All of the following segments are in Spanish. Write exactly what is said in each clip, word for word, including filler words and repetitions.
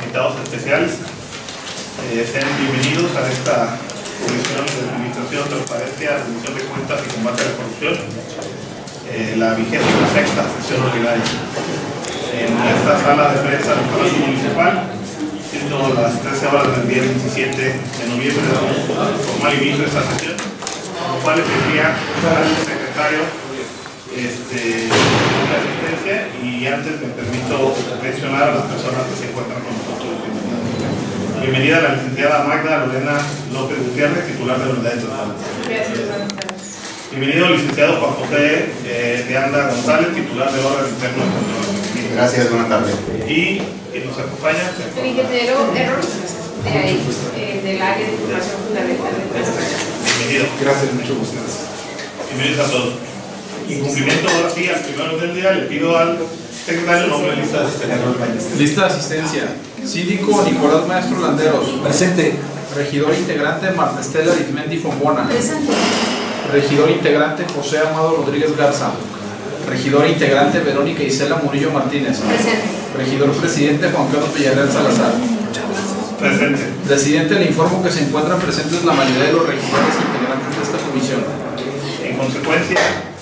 invitados especiales. Eh, sean bienvenidos a esta Comisión de Administración, Transparencia, Rendición de Cuentas y Combate a la Corrupción, eh, la vigésima sexta sesión ordinaria. En esta sala de prensa del Palacio Municipal, siendo las trece horas del día veintisiete de noviembre, damos formal inicio de esta sesión, con lo cual les pediría al secretario este, la asistencia, y antes me permito mencionar a las personas que se encuentran con nosotros. Bienvenida a la licenciada Magda Lorena López Gutiérrez, titular de la Unidad de Transparencia. Bienvenido al licenciado Juan José eh, de Anda González, titular del órgano interno de control. Gracias, buenas tardes. Y quien nos acompaña, el ingeniero Error, de ahí, eh, del área de información fundamental de transparencia. Bienvenido. Gracias, mucho gusto. Bienvenidos a todos. En cumplimiento ahora sí al primero del día, le pido al secretario el nombre de lista de asistencia. Lista de asistencia. Síndico Nicolás Maestro Landeros. Presente. Regidor integrante Marta Estela Arizmendi Fombona. Presente. Regidor integrante José Amado Rodríguez Garza. Regidor integrante Verónica Isela Murillo Martínez. Presente. Regidor presidente Juan Carlos Villarreal Salazar. Presente. Presidente, le informo que se encuentran presentes la mayoría de los regidores integrantes de esta comisión. En consecuencia,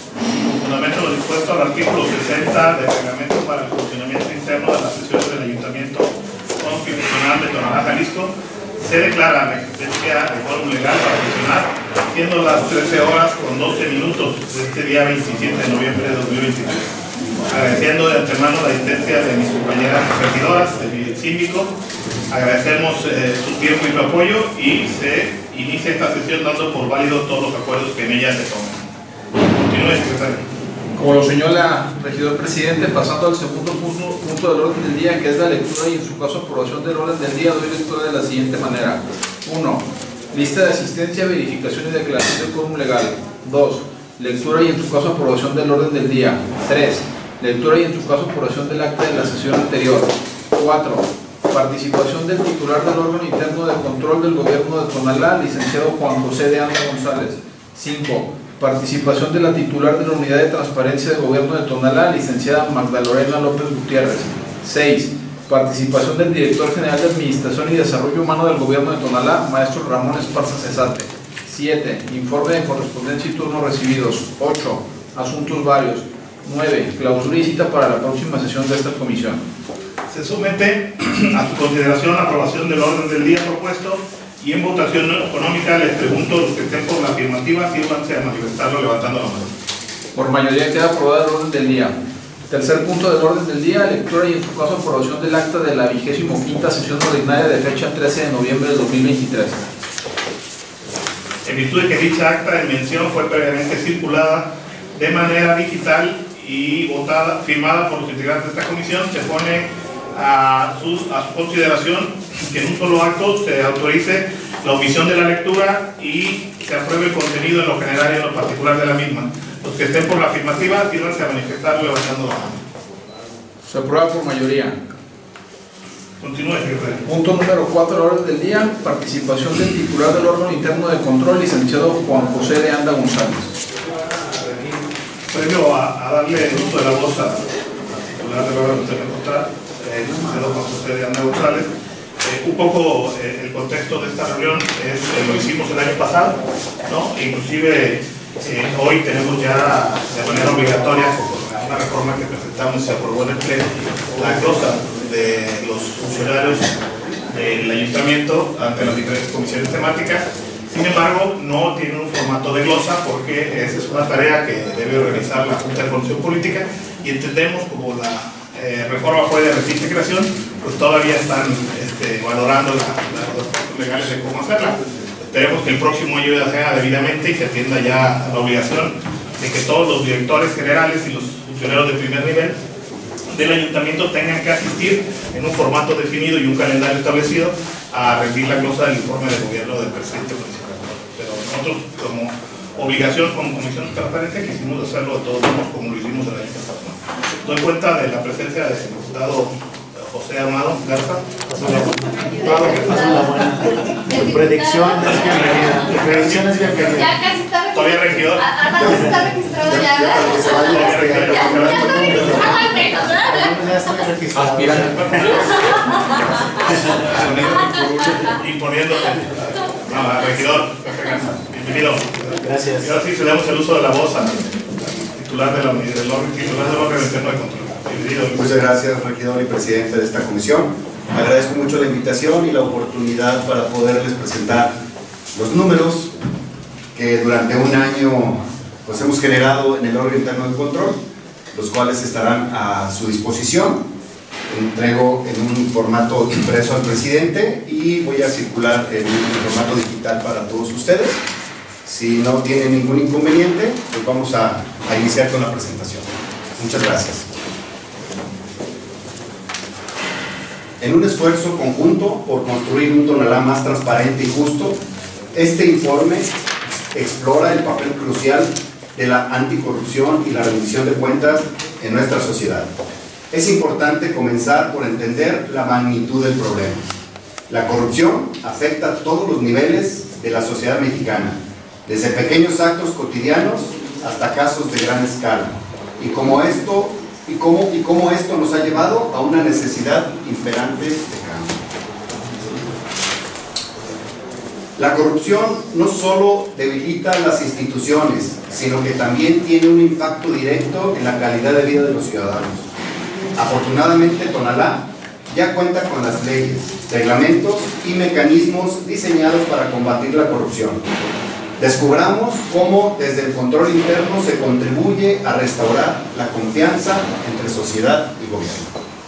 con fundamento lo dispuesto al artículo sesenta del reglamento para el funcionamiento interno de las sesiones del Ayuntamiento Constitucional de Tonalá, Jalisco, se declara la existencia de quórum legal para sesionar, siendo las trece horas con doce minutos de este día veintisiete de noviembre de dos mil veintitrés. Agradeciendo de antemano la asistencia de mis compañeras regidoras, de mi síndico, agradecemos eh, su tiempo y su apoyo, y se inicia esta sesión dando por válido todos los acuerdos que en ella se toman. Continúe, secretario. Como lo señala el regidor presidente, pasando al segundo punto, punto del orden del día, que es la lectura y en su caso aprobación del orden del día, doy lectura de la siguiente manera. uno. Lista de asistencia, verificación y declaración del quórum legal. dos. Lectura y en su caso aprobación del orden del día. tres. Lectura y en su caso aprobación del acta de la sesión anterior. cuatro. Participación del titular del órgano interno de control del gobierno de Tonalá, licenciado Juan José de Anda González. cinco. Participación de la titular de la Unidad de Transparencia del Gobierno de Tonalá, licenciada Magda Lorena López Gutiérrez. seis. Participación del Director General de Administración y Desarrollo Humano del Gobierno de Tonalá, maestro Ramón Esparza Cesate. siete. Informe de correspondencia y turnos recibidos. ocho. Asuntos varios. nueve. Clausura y cita para la próxima sesión de esta comisión. Se somete a su consideración la aprobación del orden del día propuesto, y en votación económica les pregunto a los que estén por la afirmativa, sírvanse a manifestarlo levantando la mano. Por mayoría queda aprobado el orden del día. Tercer punto del orden del día, lectura y en su caso aprobación del acta de la vigésimo quinta sesión ordinaria de fecha trece de noviembre de dos mil veintitrés. En virtud de que dicha acta de mención fue previamente circulada de manera digital y votada, firmada por los integrantes de esta comisión, se pone a su, a su consideración que en un solo acto se autorice la omisión de la lectura y se apruebe el contenido en lo general y en lo particular de la misma. Los que estén por la afirmativa, sírvanse a manifestar levantando la mano. Se aprueba por mayoría. Continúe, secretario. Punto número cuatro del orden del día, participación del titular del órgano interno de control, licenciado Juan José de Anda González. Previo a, a darle el uso de la voz al titular del órgano interno de control, el licenciado Juan José de Anda González, eh, un poco eh, el contexto de esta reunión es, eh, lo hicimos el año pasado, ¿no? E inclusive eh, hoy tenemos ya de manera obligatoria, por una reforma que presentamos y se aprobó en el Pleno, la glosa de los funcionarios del ayuntamiento ante las diferentes comisiones temáticas. Sin embargo, no tiene un formato de glosa porque esa es una tarea que debe organizar la Junta de Coordinación Política, y entendemos como la Eh, reforma fue de reciente creación, pues todavía están este, valorando la, la, los aspectos legales de cómo hacerla. Esperemos que el próximo año sea debidamente y se atienda ya a la obligación de que todos los directores generales y los funcionarios de primer nivel del ayuntamiento tengan que asistir en un formato definido y un calendario establecido a rendir la glosa del informe de gobierno del presidente municipal. Pero nosotros, como obligación, como Comisión de Transparencia, quisimos hacerlo de todos modos como lo hicimos el año pasado. Doy cuenta de la presencia del diputado José Amado Garza. Diputado, que pasen la buena. Tu predicción es bienvenida. Tu predicción es bienvenida. Ya casi está registrado. Todavía regidor. Además está registrado ya. Ya para que se vaya Todavía este, regidor. Ya está registrado al menos, ¿verdad? ya estoy registrado. Aspirante. imponiendo. No, regidor, bienvenido. Gracias. Y ahora sí cedemos el uso de la voz al titular de la unidad, del órgano titular del órgano interno de control. Bienvenido. Muchas gracias, regidor y presidente de esta comisión. Agradezco mucho la invitación y la oportunidad para poderles presentar los números que durante un año pues, hemos generado en el órgano interno de control, los cuales estarán a su disposición. Entrego en un formato impreso al presidente y voy a circular en un formato digital para todos ustedes. Si no tienen ningún inconveniente, pues vamos a, a iniciar con la presentación. Muchas gracias. En un esfuerzo conjunto por construir un Tonalá más transparente y justo, este informe explora el papel crucial de la anticorrupción y la rendición de cuentas en nuestra sociedad. Es importante comenzar por entender la magnitud del problema. La corrupción afecta a todos los niveles de la sociedad mexicana, desde pequeños actos cotidianos hasta casos de gran escala. Y como esto, y cómo, y cómo esto nos ha llevado a una necesidad imperante de cambio. La corrupción no solo debilita las instituciones, sino que también tiene un impacto directo en la calidad de vida de los ciudadanos. Afortunadamente, Tonalá ya cuenta con las leyes, reglamentos y mecanismos diseñados para combatir la corrupción. Descubramos cómo desde el control interno se contribuye a restaurar la confianza entre sociedad y gobierno.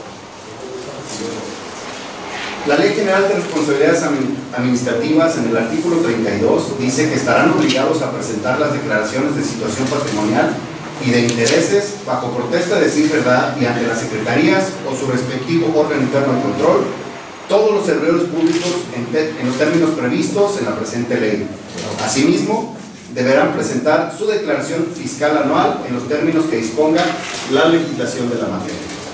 La Ley General de Responsabilidades Administrativas en el artículo treinta y dos dice que estarán obligados a presentar las declaraciones de situación patrimonial y de intereses bajo protesta de decir verdad y ante las secretarías o su respectivo órgano interno de control todos los servidores públicos en, en los términos previstos en la presente ley. Asimismo, deberán presentar su declaración fiscal anual en los términos que disponga la legislación de la materia.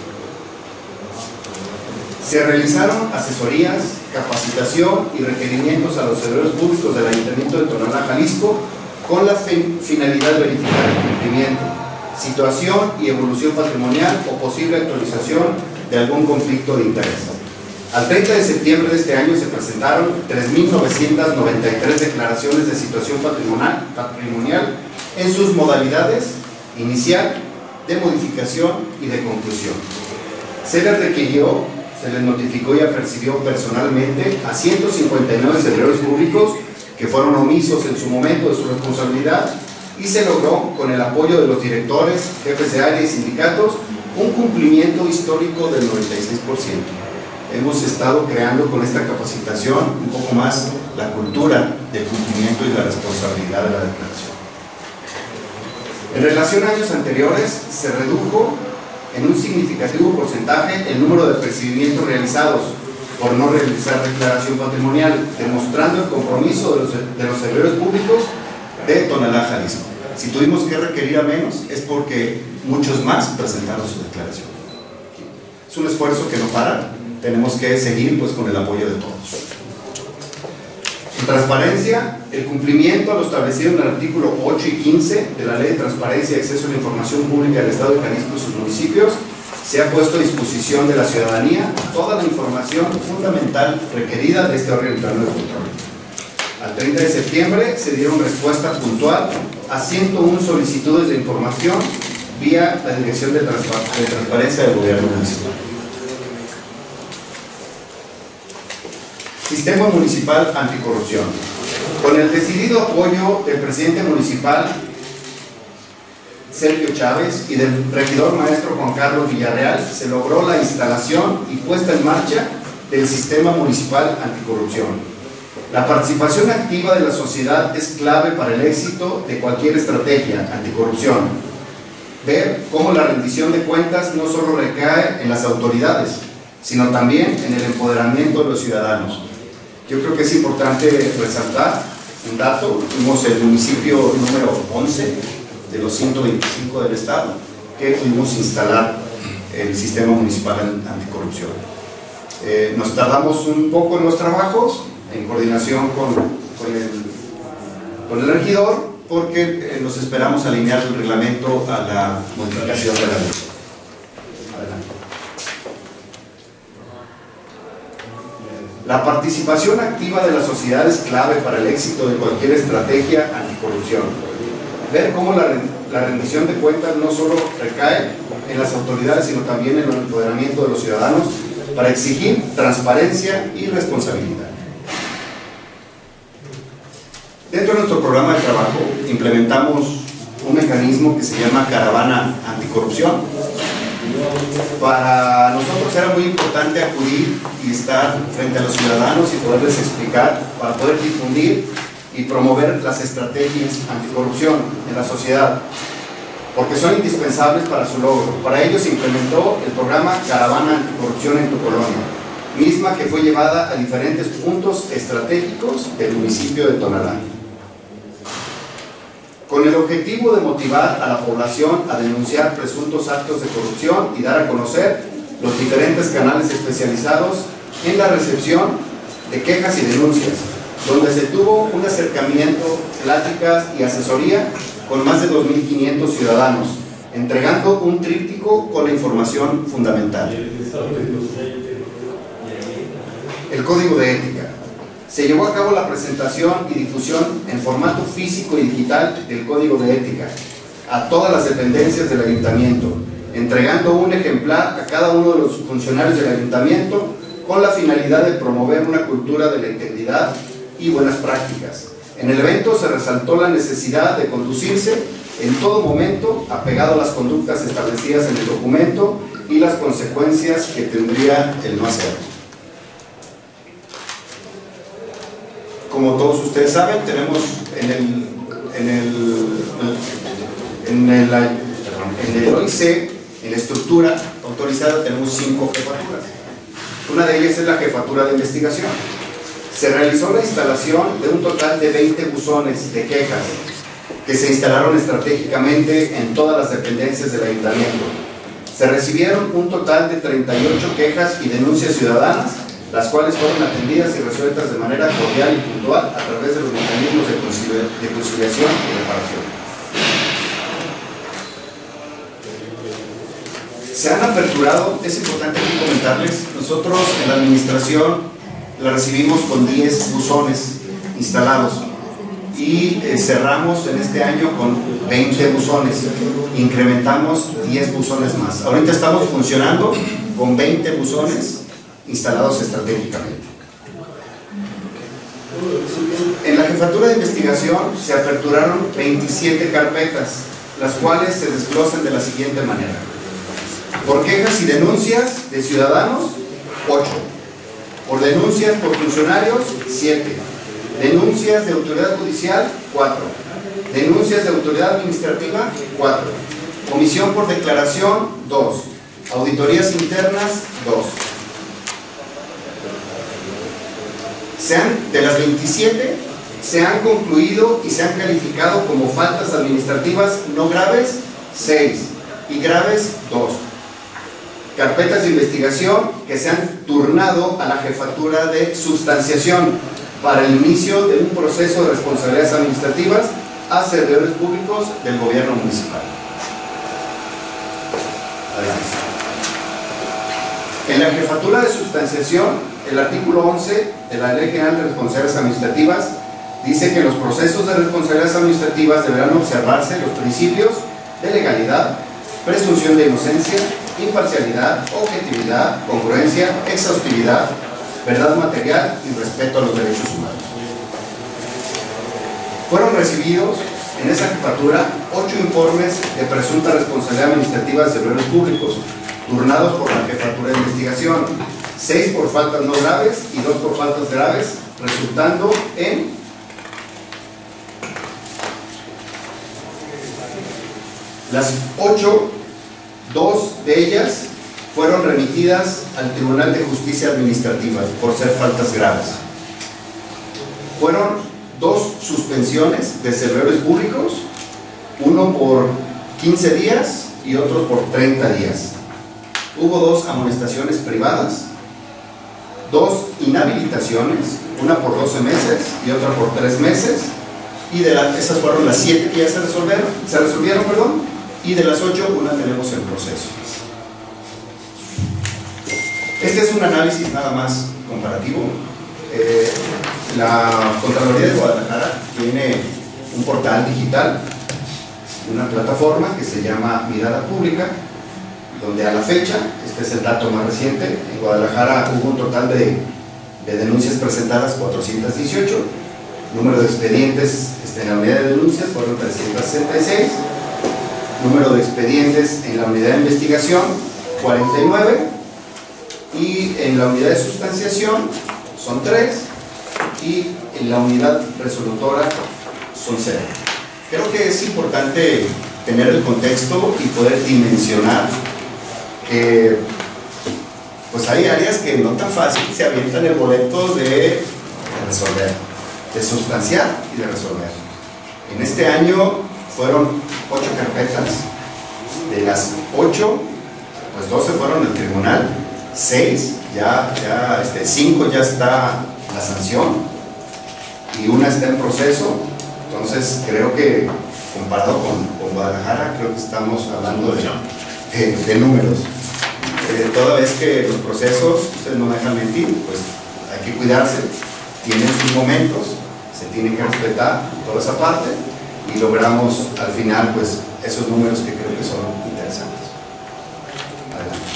Se realizaron asesorías, capacitación y requerimientos a los servidores públicos del Ayuntamiento de Tonalá, Jalisco, con la finalidad de verificar el cumplimiento, situación y evolución patrimonial o posible actualización de algún conflicto de interés. Al treinta de septiembre de este año se presentaron tres mil novecientas noventa y tres declaraciones de situación patrimonial, patrimonial en sus modalidades inicial, de modificación y de conclusión. Se les requirió, se les notificó y apercibió personalmente a ciento cincuenta y nueve servidores públicos que fueron omisos en su momento de su responsabilidad y se logró, con el apoyo de los directores, jefes de área y sindicatos, un cumplimiento histórico del noventa y seis por ciento. Hemos estado creando con esta capacitación un poco más la cultura del cumplimiento y la responsabilidad de la declaración. En relación a años anteriores, se redujo en un significativo porcentaje el número de percibimientos realizados por no realizar declaración patrimonial, demostrando el compromiso de los, de los servidores públicos de Tonalá, Jalisco. Si tuvimos que requerir a menos, es porque muchos más presentaron su declaración. Es un esfuerzo que no para, tenemos que seguir pues, con el apoyo de todos. En transparencia, el cumplimiento a lo establecido en el artículo ocho y quince de la Ley de Transparencia y Acceso a la Información Pública del Estado de Jalisco y sus municipios se ha puesto a disposición de la ciudadanía toda la información fundamental requerida de este órgano interno de control. Al treinta de septiembre se dieron respuesta puntual a ciento una solicitudes de información vía la Dirección de, Transpar de Transparencia del Gobierno Municipal. Sistema Municipal Anticorrupción. Con el decidido apoyo del presidente municipal Sergio Chávez y del regidor maestro Juan Carlos Villarreal, se logró la instalación y puesta en marcha del Sistema Municipal Anticorrupción. La participación activa de la sociedad es clave para el éxito de cualquier estrategia anticorrupción. Ver cómo la rendición de cuentas no solo recae en las autoridades, sino también en el empoderamiento de los ciudadanos. Yo creo que es importante resaltar un dato. Fuimos el municipio número once de los ciento veinticinco del estado que pudimos instalar el Sistema Municipal Anticorrupción. Eh, nos tardamos un poco en los trabajos, en coordinación con, con, el, con el regidor, porque eh, nos esperamos alinear el reglamento a la modificación de la ley. Adelante. La participación activa de la sociedad es clave para el éxito de cualquier estrategia anticorrupción. Ver cómo la, la rendición de cuentas no solo recae en las autoridades, sino también en el empoderamiento de los ciudadanos para exigir transparencia y responsabilidad. Dentro de nuestro programa de trabajo implementamos un mecanismo que se llama Caravana Anticorrupción. Para nosotros era muy importante acudir y estar frente a los ciudadanos y poderles explicar, para poder difundir y promover las estrategias anticorrupción en la sociedad, porque son indispensables para su logro. Para ello se implementó el programa Caravana Anticorrupción en tu colonia, misma que fue llevada a diferentes puntos estratégicos del municipio de Tonalá, con el objetivo de motivar a la población a denunciar presuntos actos de corrupción y dar a conocer los diferentes canales especializados en la recepción de quejas y denuncias, donde se tuvo un acercamiento, pláticas y asesoría con más de dos mil quinientos ciudadanos, entregando un tríptico con la información fundamental. El Código de Ética. Se llevó a cabo la presentación y difusión en formato físico y digital del Código de Ética a todas las dependencias del Ayuntamiento, entregando un ejemplar a cada uno de los funcionarios del Ayuntamiento con la finalidad de promover una cultura de la integridad y buenas prácticas. En el evento se resaltó la necesidad de conducirse en todo momento apegado a las conductas establecidas en el documento y las consecuencias que tendría el no hacerlo. Como todos ustedes saben, tenemos en el, en el, en el, en el O I C, en la estructura autorizada, tenemos cinco jefaturas. Una de ellas es la jefatura de investigación. Se realizó la instalación de un total de veinte buzones de quejas que se instalaron estratégicamente en todas las dependencias del ayuntamiento. Se recibieron un total de treinta y ocho quejas y denuncias ciudadanas, las cuales fueron atendidas y resueltas de manera cordial y puntual a través de los mecanismos de conciliación y reparación. Se han aperturado, es importante aquí comentarles, nosotros en la administración la recibimos con diez buzones instalados y eh, cerramos en este año con veinte buzones, incrementamos diez buzones más. Ahorita estamos funcionando con veinte buzones instalados estratégicamente. En la jefatura de investigación se aperturaron veintisiete carpetas, las cuales se desglosan de la siguiente manera: por quejas y denuncias de ciudadanos, ocho; por denuncias por funcionarios, siete; denuncias de autoridad judicial, cuatro; denuncias de autoridad administrativa, cuatro; comisión por declaración, dos; auditorías internas, dos. Se han, de las veintisiete, se han concluido y se han calificado como faltas administrativas no graves, seis, y graves, dos. Carpetas de investigación que se han turnado a la jefatura de sustanciación para el inicio de un proceso de responsabilidades administrativas a servidores públicos del gobierno municipal. Adelante. En la jefatura de sustanciación, el artículo once de la Ley General de Responsabilidades Administrativas dice que los procesos de responsabilidades administrativas deberán observarse los principios de legalidad, presunción de inocencia, imparcialidad, objetividad, congruencia, exhaustividad, verdad material y respeto a los derechos humanos. Fueron recibidos en esa jefatura ocho informes de presunta responsabilidad administrativa de servidores públicos, turnados por la jefatura de investigación, seis por faltas no graves y dos por faltas graves, resultando en las ocho, dos de ellas fueron remitidas al Tribunal de Justicia Administrativa por ser faltas graves. Fueron dos suspensiones de servidores públicos, uno por quince días y otro por treinta días. Hubo dos amonestaciones privadas, dos inhabilitaciones, una por doce meses y otra por tres meses, y de la, esas fueron las siete que ya se resolvieron, se resolvieron, perdón, y de las ocho, una tenemos en proceso. Este es un análisis nada más comparativo Eh, la Contraloría de Guadalajara tiene un portal digital, una plataforma que se llama Mirada Pública, donde a la fecha, este es el dato más reciente, en Guadalajara hubo un total de, de denuncias presentadas cuatrocientos dieciocho, número de expedientes este, en la unidad de denuncias fueron trescientos sesenta y seis, número de expedientes en la unidad de investigación cuarenta y nueve, y en la unidad de sustanciación son tres, y en la unidad resolutora son cero. Creo que es importante tener el contexto y poder dimensionar que pues hay áreas que no tan fácil se avientan el boleto de, de resolver, de sustanciar y de resolver. En este año fueron ocho carpetas, de las ocho, pues doce fueron al tribunal, seis, ya, ya, este, cinco ya está la sanción y una está en proceso. Entonces creo que comparado con, con Guadalajara, creo que estamos hablando de, de, de números. Eh, toda vez que los procesos, ustedes no me dejan mentir, pues hay que cuidarse, tienen sus momentos, se tiene que respetar toda esa parte y logramos al final pues esos números que creo que son interesantes. Adelante.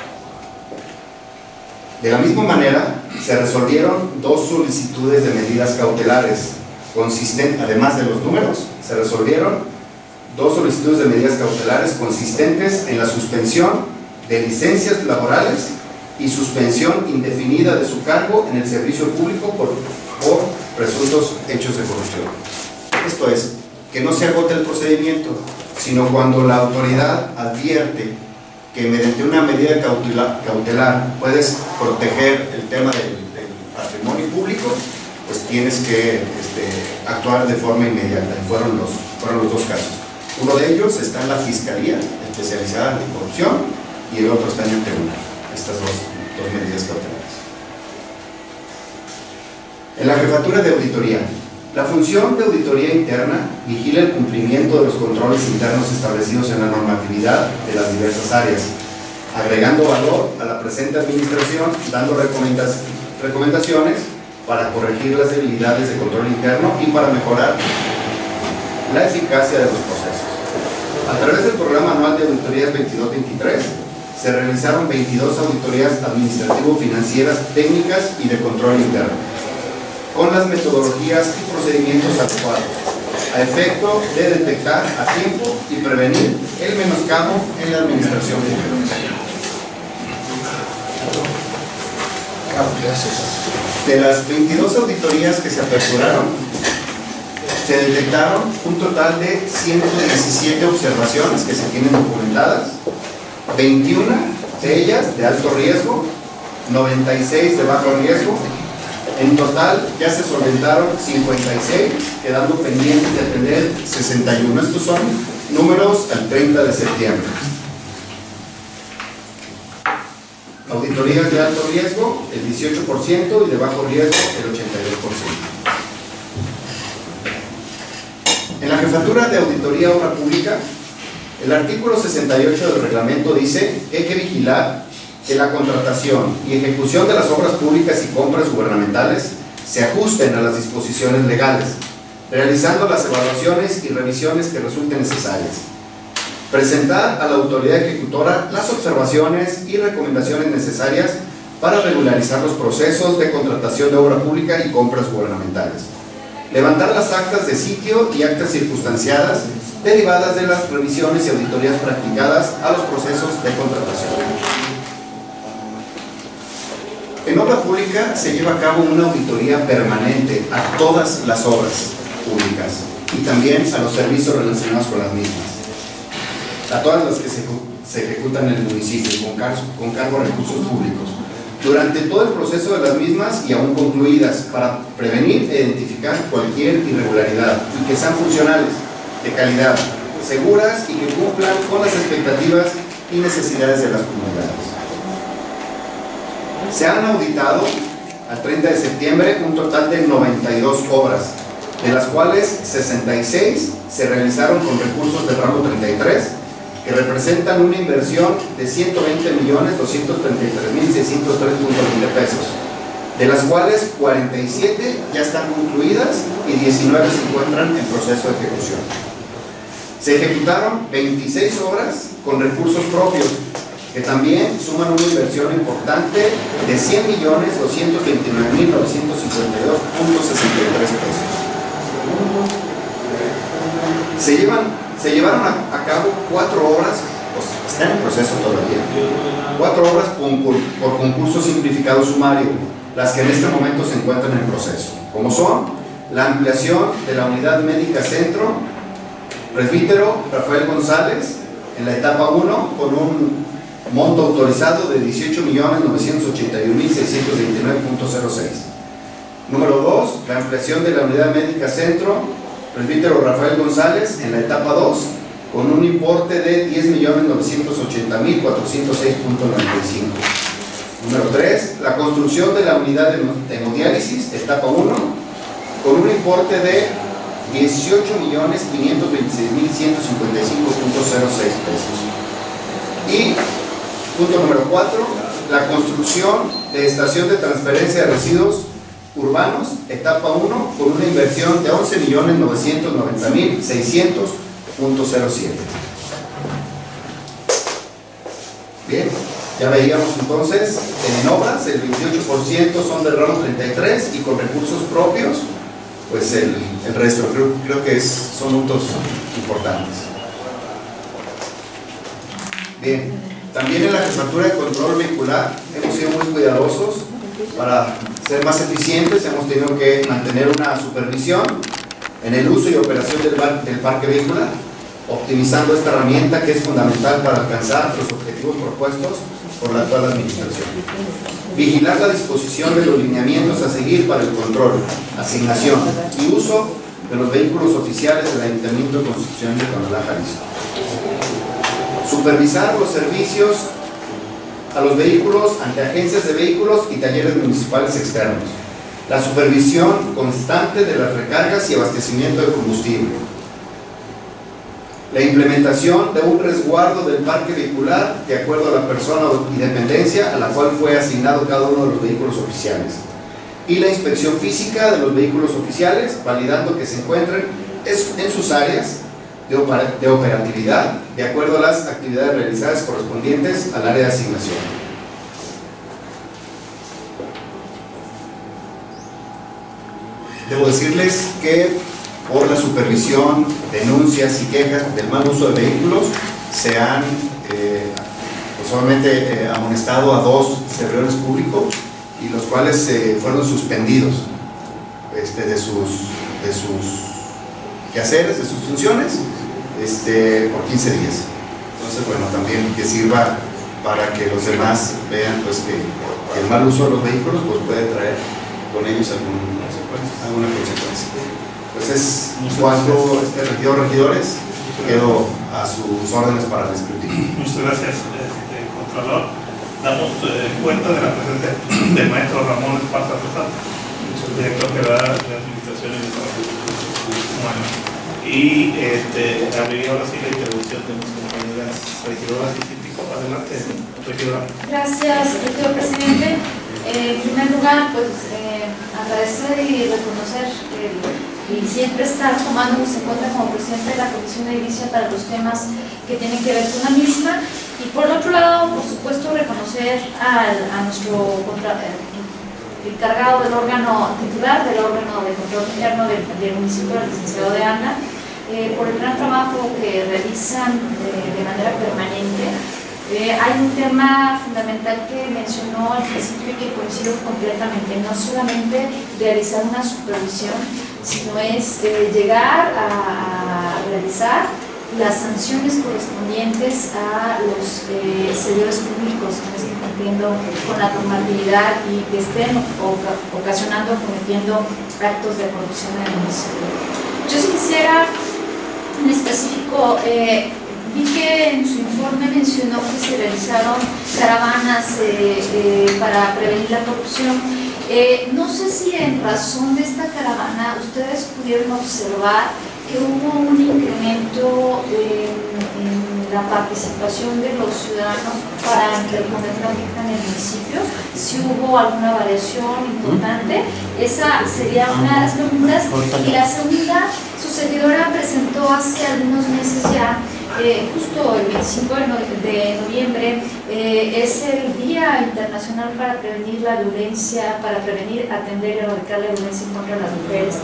De la misma manera, se resolvieron dos solicitudes de medidas cautelares consistentes, además de los números, se resolvieron dos solicitudes de medidas cautelares consistentes en la suspensión de licencias laborales y suspensión indefinida de su cargo en el servicio público por, por presuntos hechos de corrupción. Esto es, que no se agote el procedimiento, sino cuando la autoridad advierte que mediante una medida cautelar, cautelar puedes proteger el tema del, del patrimonio público, pues tienes que este, actuar de forma inmediata. Fueron los, fueron los dos casos. Uno de ellos está en la Fiscalía especializada en corrupción y el otro está en el tribunal. Estas dos, dos medidas cautelares. En la Jefatura de Auditoría, la función de auditoría interna vigila el cumplimiento de los controles internos establecidos en la normatividad de las diversas áreas, agregando valor a la presente administración, dando recomendaciones para corregir las debilidades de control interno y para mejorar la eficacia de los procesos. A través del programa anual de auditorías veintidós veintitrés se realizaron veintidós auditorías administrativo-financieras, técnicas y de control interno, con las metodologías y procedimientos adecuados, a efecto de detectar a tiempo y prevenir el menoscabo en la administración pública. De las veintidós auditorías que se aperturaron, se detectaron un total de ciento diecisiete observaciones que se tienen documentadas, veintiuna de ellas de alto riesgo, noventa y seis de bajo riesgo. En total ya se solventaron cincuenta y seis, quedando pendientes de atender sesenta y uno. Estos son números al treinta de septiembre. Auditorías de alto riesgo, el dieciocho por ciento, y de bajo riesgo, el ochenta y dos por ciento. En la Jefatura de Auditoría Obra Pública, el artículo sesenta y ocho del reglamento dice que hay que vigilar que la contratación y ejecución de las obras públicas y compras gubernamentales se ajusten a las disposiciones legales, realizando las evaluaciones y revisiones que resulten necesarias. Presentar a la autoridad ejecutora las observaciones y recomendaciones necesarias para regularizar los procesos de contratación de obra pública y compras gubernamentales. Levantar las actas de sitio y actas circunstanciadas derivadas de las revisiones y auditorías practicadas a los procesos de contratación. En obra pública se lleva a cabo una auditoría permanente a todas las obras públicas y también a los servicios relacionados con las mismas, a todas las que se, se ejecutan en el municipio con, car con cargo a recursos públicos, durante todo el proceso de las mismas y aún concluidas, para prevenir e identificar cualquier irregularidad y que sean funcionales, de calidad, seguras y que cumplan con las expectativas y necesidades de las comunidades. Se han auditado al treinta de septiembre un total de noventa y dos obras, de las cuales sesenta y seis se realizaron con recursos del ramo treinta y tres, que representan una inversión de ciento veinte millones doscientos treinta y tres mil seiscientos tres punto veinte pesos, de las cuales cuarenta y siete ya están concluidas y diecinueve se encuentran en proceso de ejecución. Se ejecutaron veintiséis obras con recursos propios, que también suman una inversión importante de cien millones doscientos veintinueve mil novecientos cincuenta y dos punto sesenta y tres pesos. Se, llevan, se llevaron a, a cabo cuatro obras, pues están en proceso todavía, cuatro obras por, por concurso simplificado sumario, las que en este momento se encuentran en proceso, como son la ampliación de la unidad médica centro Presbítero Rafael González en la etapa uno con un monto autorizado de dieciocho millones novecientos ochenta y un mil seiscientos veintinueve punto cero seis. Número dos, la ampliación de la unidad médica centro Presbítero Rafael González en la etapa dos con un importe de diez millones novecientos ochenta mil cuatrocientos seis punto noventa y cinco. Número tres, la construcción de la unidad de hemodiálisis, etapa uno, con un importe de dieciocho millones quinientos veintiséis mil ciento cincuenta y cinco punto cero seis pesos. Y punto número cuatro, la construcción de estación de transferencia de residuos urbanos, etapa uno, con una inversión de once millones novecientos noventa mil seiscientos punto cero siete. Bien, ya veíamos entonces en obras el veintiocho por ciento son del ramo treinta y tres y con recursos propios pues el, el resto. Creo, creo que es, son puntos importantes. Bien, también en la jefatura de control vehicular hemos sido muy cuidadosos para ser más eficientes. Hemos tenido que mantener una supervisión en el uso y operación del, bar, del parque vehicular, optimizando esta herramienta que es fundamental para alcanzar los objetivos propuestos por la actual administración. Vigilar la disposición de los lineamientos a seguir para el control, asignación y uso de los vehículos oficiales del Ayuntamiento de Constitución de Tonalá, Jalisco. Supervisar los servicios a los vehículos ante agencias de vehículos y talleres municipales externos. La supervisión constante de las recargas y abastecimiento de combustible. La implementación de un resguardo del parque vehicular de acuerdo a la persona y dependencia a la cual fue asignado cada uno de los vehículos oficiales. Y la inspección física de los vehículos oficiales, validando que se encuentren en sus áreas de operatividad de acuerdo a las actividades realizadas correspondientes al área de asignación. Debo decirles que por la supervisión, denuncias y quejas del mal uso de vehículos se han eh, pues solamente eh, amonestado a dos servidores públicos y los cuales eh, fueron suspendidos este, de, sus, de sus quehaceres, de sus funciones este, por quince días. Entonces, bueno, también que sirva para que los demás vean pues, que, que el mal uso de los vehículos pues, puede traer con ellos algún, alguna consecuencia. Pues es cuanto este regidor regidores, quedo a sus órdenes para el escrutinio. Muchas gracias, este, Contralor. Damos eh, cuenta de la presencia del maestro Ramón Esparza Rosal, director general de Administración y Desarrollo Humano. Y este, abriría ahora sí la intervención de mis compañeras regidoras y síndico. Adelante, regidora. Gracias, regidor presidente. Eh, en primer lugar, pues eh, agradecer y reconocer el y siempre estar tomándonos en cuenta como presidente de la Comisión de Edilicia para los temas que tienen que ver con la misma. Y por otro lado, por supuesto, reconocer al, a nuestro contra, el encargado del órgano titular, del órgano de control interno del, del municipio, el licenciado de Ana, eh, por el gran trabajo que realizan de, de manera permanente. Eh, hay un tema fundamental que mencionó al principio y que coincido completamente, no solamente realizar una supervisión, sino es eh, llegar a, a realizar las sanciones correspondientes a los eh, servidores públicos que no estén cumpliendo con la normatividad y que estén ocasionando, cometiendo actos de corrupción en el municipio. Yo sí quisiera en específico, eh, vi que en su informe mencionó que se realizaron caravanas eh, eh, para prevenir la corrupción. Eh, no sé si en razón de esta caravana ustedes pudieron observar que hubo un incremento en, en la participación de los ciudadanos para interponer la queja en el municipio, si hubo alguna variación importante. Esa sería una de las preguntas. Y la segunda, su servidora presentó hace algunos meses ya, eh, justo el veinticinco de noviembre, eh, es el Día Internacional para prevenir la violencia, para prevenir, atender y erradicar la violencia contra las mujeres.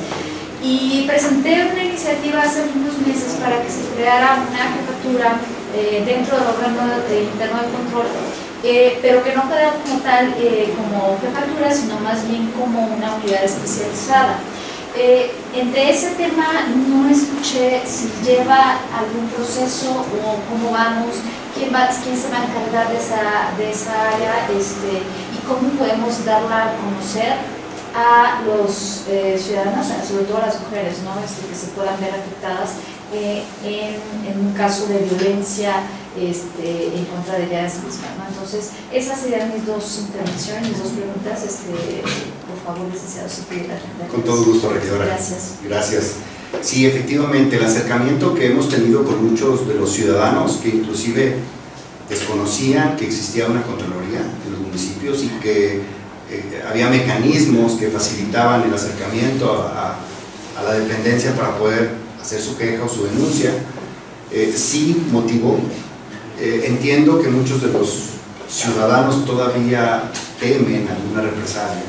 Y presenté una iniciativa hace algunos meses para que se creara una jefatura eh, dentro del órgano de interno de control, eh, pero que no quedara como tal, eh, como jefatura, sino más bien como una unidad especializada. Eh, entre ese tema no escuché si lleva algún proceso o cómo vamos, quién, va, quién se va a encargar de esa, de esa área, este, y cómo podemos darla a conocer a los eh, ciudadanos, sobre todo a las mujeres, ¿no? Este, que se puedan ver afectadas eh, en, en un caso de violencia este, en contra de ellas mismas, ¿no? Entonces, esas serían mis dos intervenciones, mis dos preguntas. Este, por favor, licenciado, si pudiera atender. Con todo gusto, regidora. Gracias. Gracias. Sí, efectivamente, el acercamiento que hemos tenido con muchos de los ciudadanos que inclusive desconocían que existía una Contraloría en los municipios y que Eh, había mecanismos que facilitaban el acercamiento a, a la dependencia para poder hacer su queja o su denuncia, eh, sí motivó. Eh, entiendo que muchos de los ciudadanos todavía temen alguna represalia,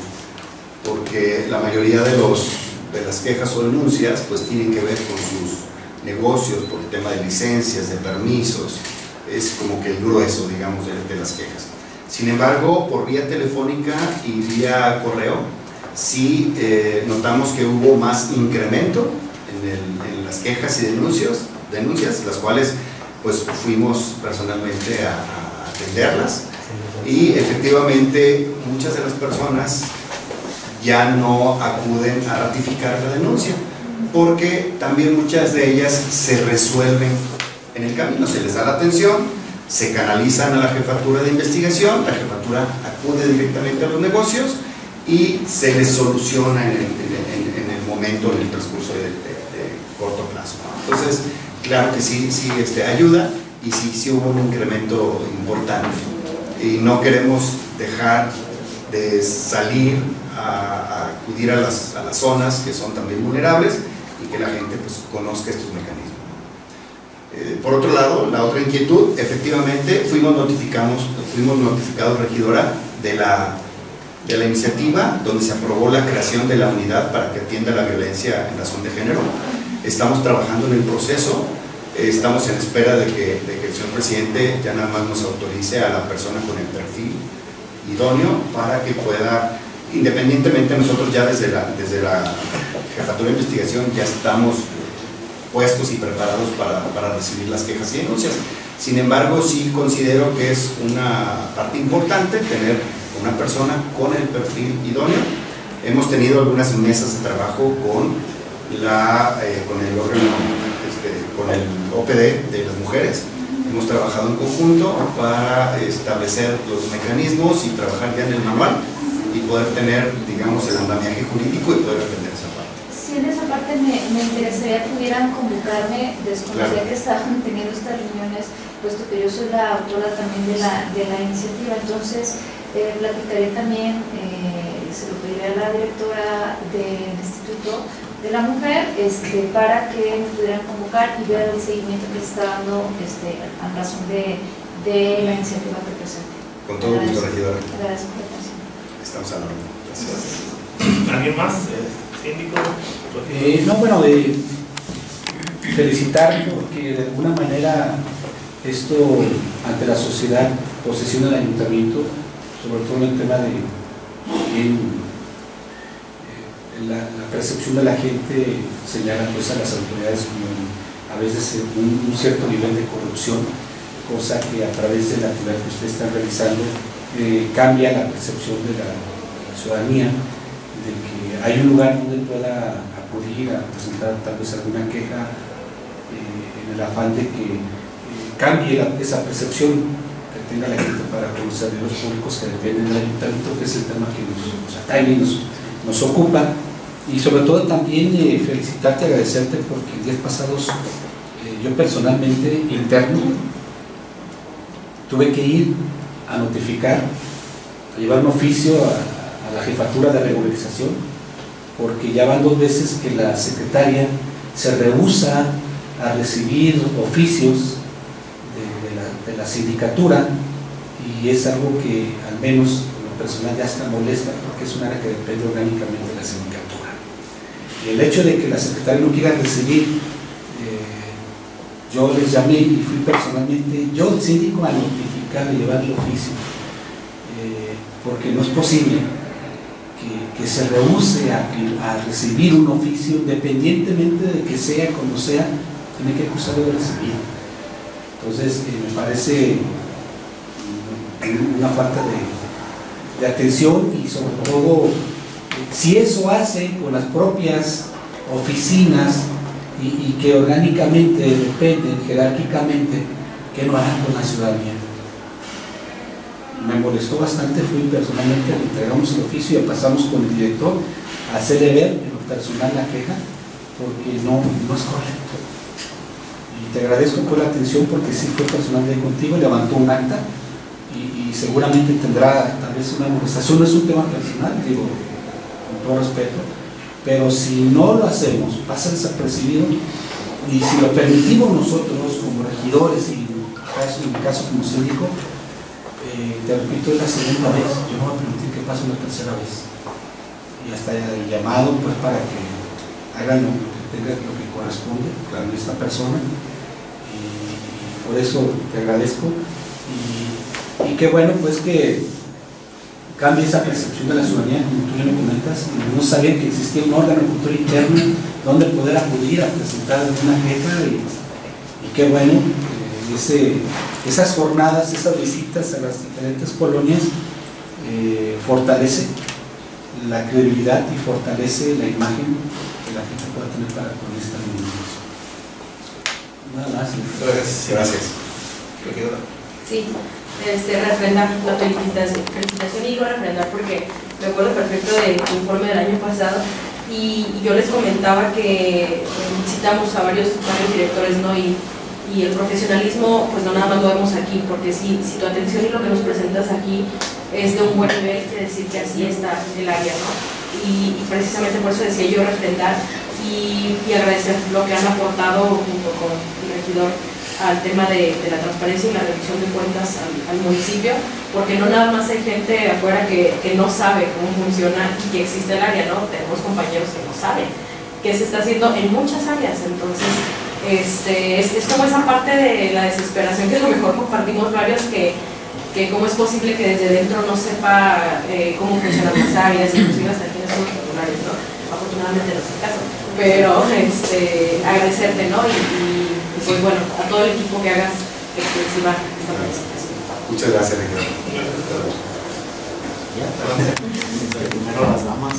porque la mayoría de, los, de las quejas o denuncias pues tienen que ver con sus negocios, por el tema de licencias, de permisos, es como que el grueso, digamos, de, de las quejas. Sin embargo, por vía telefónica y vía correo, sí eh, notamos que hubo más incremento en, el, en las quejas y denuncias, denuncias, las cuales pues fuimos personalmente a, a atenderlas, y efectivamente muchas de las personas ya no acuden a ratificar la denuncia, porque también muchas de ellas se resuelven en el camino, se les da la atención, se canalizan a la jefatura de investigación, la jefatura acude directamente a los negocios y se les soluciona en el, en, en el momento, en el transcurso de, de, de corto plazo. Entonces, claro que sí, sí este, ayuda, y sí, sí hubo un incremento importante, y no queremos dejar de salir a, a acudir a las, a las zonas que son también vulnerables, y que la gente pues conozca estos mecanismos. Eh, por otro lado, la otra inquietud, efectivamente fuimos notificados, fuimos notificados, regidora, de la, de la iniciativa donde se aprobó la creación de la unidad para que atienda la violencia en razón de género. Estamos trabajando en el proceso, eh, estamos en espera de que, de que el señor presidente ya nada más nos autorice a la persona con el perfil idóneo para que pueda, independientemente, nosotros ya desde la, desde la jefatura de investigación ya estamos puestos y preparados para, para recibir las quejas y denuncias. Sin embargo, sí considero que es una parte importante tener una persona con el perfil idóneo. Hemos tenido algunas mesas de trabajo con, la, eh, con el órgano, este, con el O P D de las mujeres. Hemos trabajado en conjunto para establecer los mecanismos y trabajar ya en el manual y poder tener, digamos, el andamiaje jurídico y poder atender esa parte. Sí, en esa parte me, me interesaría que pudieran convocarme, desconocía claro que estaban teniendo estas reuniones, puesto que yo soy la autora también de la, de la iniciativa. Entonces, eh, platicaré también, eh, se lo pediré a la directora del Instituto de la Mujer, este, para que me pudieran convocar y ver el seguimiento que se está dando este, a razón de, de la iniciativa que presente. Con todo gusto, regidora. Agradezco la atención. Estamos hablando. Gracias. ¿Alguien más? Síndico. Eh, no, bueno, de felicitar porque de alguna manera esto ante la sociedad posesiona el ayuntamiento, sobre todo en el tema de en, eh, la, la percepción de la gente señala pues a las autoridades como a veces un, un cierto nivel de corrupción, cosa que a través de la actividad que usted está realizando eh, cambia la percepción de la, de la ciudadanía, de que hay un lugar donde pueda acudir a presentar tal vez alguna queja eh, en el afán de que eh, cambie la, esa percepción que tenga la gente para con los servidores públicos que dependen del ayuntamiento, que es el tema que nos, nos atañe y nos, nos ocupa. Y sobre todo también eh, felicitarte y agradecerte porque en días pasados eh, yo personalmente interno tuve que ir a notificar, a llevar un oficio a, a la jefatura de regularización, porque ya van dos veces que la secretaria se rehúsa a recibir oficios de, de, la, de la sindicatura, y es algo que al menos lo personal ya está molesta, porque es un área que depende orgánicamente de la sindicatura. Y el hecho de que la secretaria no quiera recibir, eh, yo les llamé y fui personalmente, yo el síndico, a notificar y llevar el oficio, eh, porque no es posible que, que se rehúse a, a recibir un oficio, independientemente de que sea como sea, tiene que acusarlo de recibir. Entonces, eh, me parece una falta de, de atención, y sobre todo, si eso hace con las propias oficinas y, y que orgánicamente dependen jerárquicamente, ¿qué no harán con la ciudadanía? Me molestó bastante, fui personalmente, le entregamos el oficio y pasamos con el director a hacerle ver en lo personal la queja, porque no, no es correcto. Y te agradezco por la atención, porque sí fue personalmente contigo, levantó un acta y, y seguramente tendrá tal vez una amonestación. No es un tema personal, digo, con todo respeto, pero si no lo hacemos, pasa desapercibido, y si lo permitimos nosotros como regidores y en mi caso como síndico, eh, te repito, es la segunda vez, yo no voy a permitir que pase una tercera vez, y hasta el llamado pues para que hagan lo que tenga, lo que corresponde a esta persona, y por eso te agradezco, y, y qué bueno pues que cambie esa percepción de la ciudadanía, como tú ya me comentas. No sabía que existía un órgano de cultura interna donde poder acudir a presentar una queja, y, y qué bueno, eh, ese, esas jornadas, esas visitas a las diferentes colonias eh, fortalece la credibilidad y fortalece la imagen que la gente pueda tener para con esta administración. Nada más. Gracias. Gracias. Sí, este, refrendar la felicitación, felicitación y digo refrendar porque me acuerdo perfecto del informe del año pasado, y, y yo les comentaba que citamos a varios, varios directores, ¿no? Y, y el profesionalismo, pues no nada más lo vemos aquí, porque si, si tu atención y lo que nos presentas aquí es de un buen nivel, quiere decir que así está el área, ¿no? Y, y precisamente por eso decía yo refrendar y, y agradecer lo que han aportado junto con el regidor al tema de, de la transparencia y la revisión de cuentas al, al municipio, porque no nada más hay gente afuera que, que no sabe cómo funciona y que existe el área, ¿no? Tenemos compañeros que no saben qué se está haciendo en muchas áreas. Entonces este, es, es como esa parte de la desesperación que a lo mejor compartimos varios, que, que cómo es posible que desde dentro no sepa eh, cómo funcionan las áreas, inclusive hasta quiénes son los titulares, ¿no? Afortunadamente no es el caso, pero este, agradecerte, ¿no? Y, y pues bueno, a todo el equipo que hagas extensiva esta presentación. Muchas gracias, regidor. Primero las damas.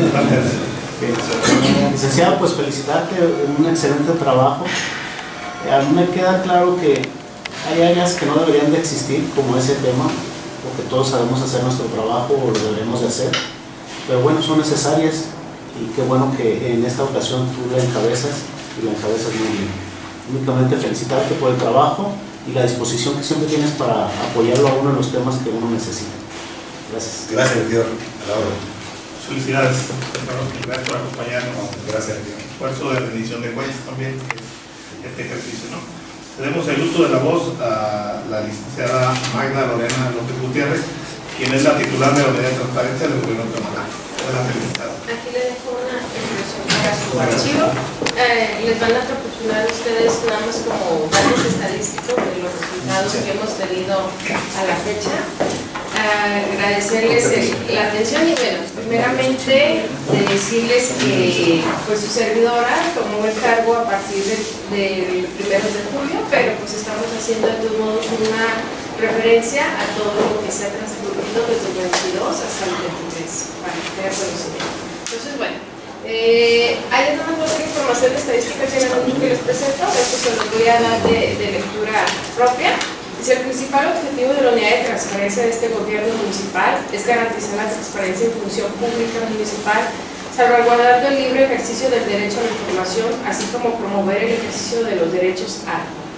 Eh, licenciada, pues felicitarte, un excelente trabajo. Eh, a mí me queda claro que hay áreas que no deberían de existir, como ese tema, porque todos sabemos hacer nuestro trabajo o lo deberemos de hacer, pero bueno, son necesarias, y qué bueno que en esta ocasión tú la encabezas y la encabezas muy bien. Únicamente felicitarte por el trabajo y la disposición que siempre tienes para apoyarlo a uno en los temas que uno necesita. Gracias. Gracias, regidor. A la hora. Felicidades, gracias por acompañarnos. Gracias, regidor. Esfuerzo de rendición de cuentas también, este ejercicio, ¿no? Tenemos el uso de la voz a la licenciada Magda Lorena López Gutiérrez, quien es la titular de la Unidad de Transparencia del Gobierno de Tonalá. Adelante, licenciada. Aquí le dejo una impresión para su archivo. Eh, les van a proporcionar a ustedes nada más como datos estadísticos de los resultados que hemos tenido a la fecha. Uh, agradecerles el, la atención y bueno, primeramente de decirles que pues su servidora tomó el cargo a partir del de, primero de julio, pero pues estamos haciendo de todos modos una referencia a todo lo que se ha transcurrido desde el veintidós hasta el veintitrés para que tengan conocimiento. Entonces bueno, eh, hay una otra información de estadísticas en el mundo que les presento, esto se los voy a dar de, de lectura propia. Dice, el principal objetivo de la unidad de transparencia de este gobierno municipal es garantizar la transparencia en función pública municipal, salvaguardando el libre ejercicio del derecho a la información, así como promover el ejercicio de los derechos a.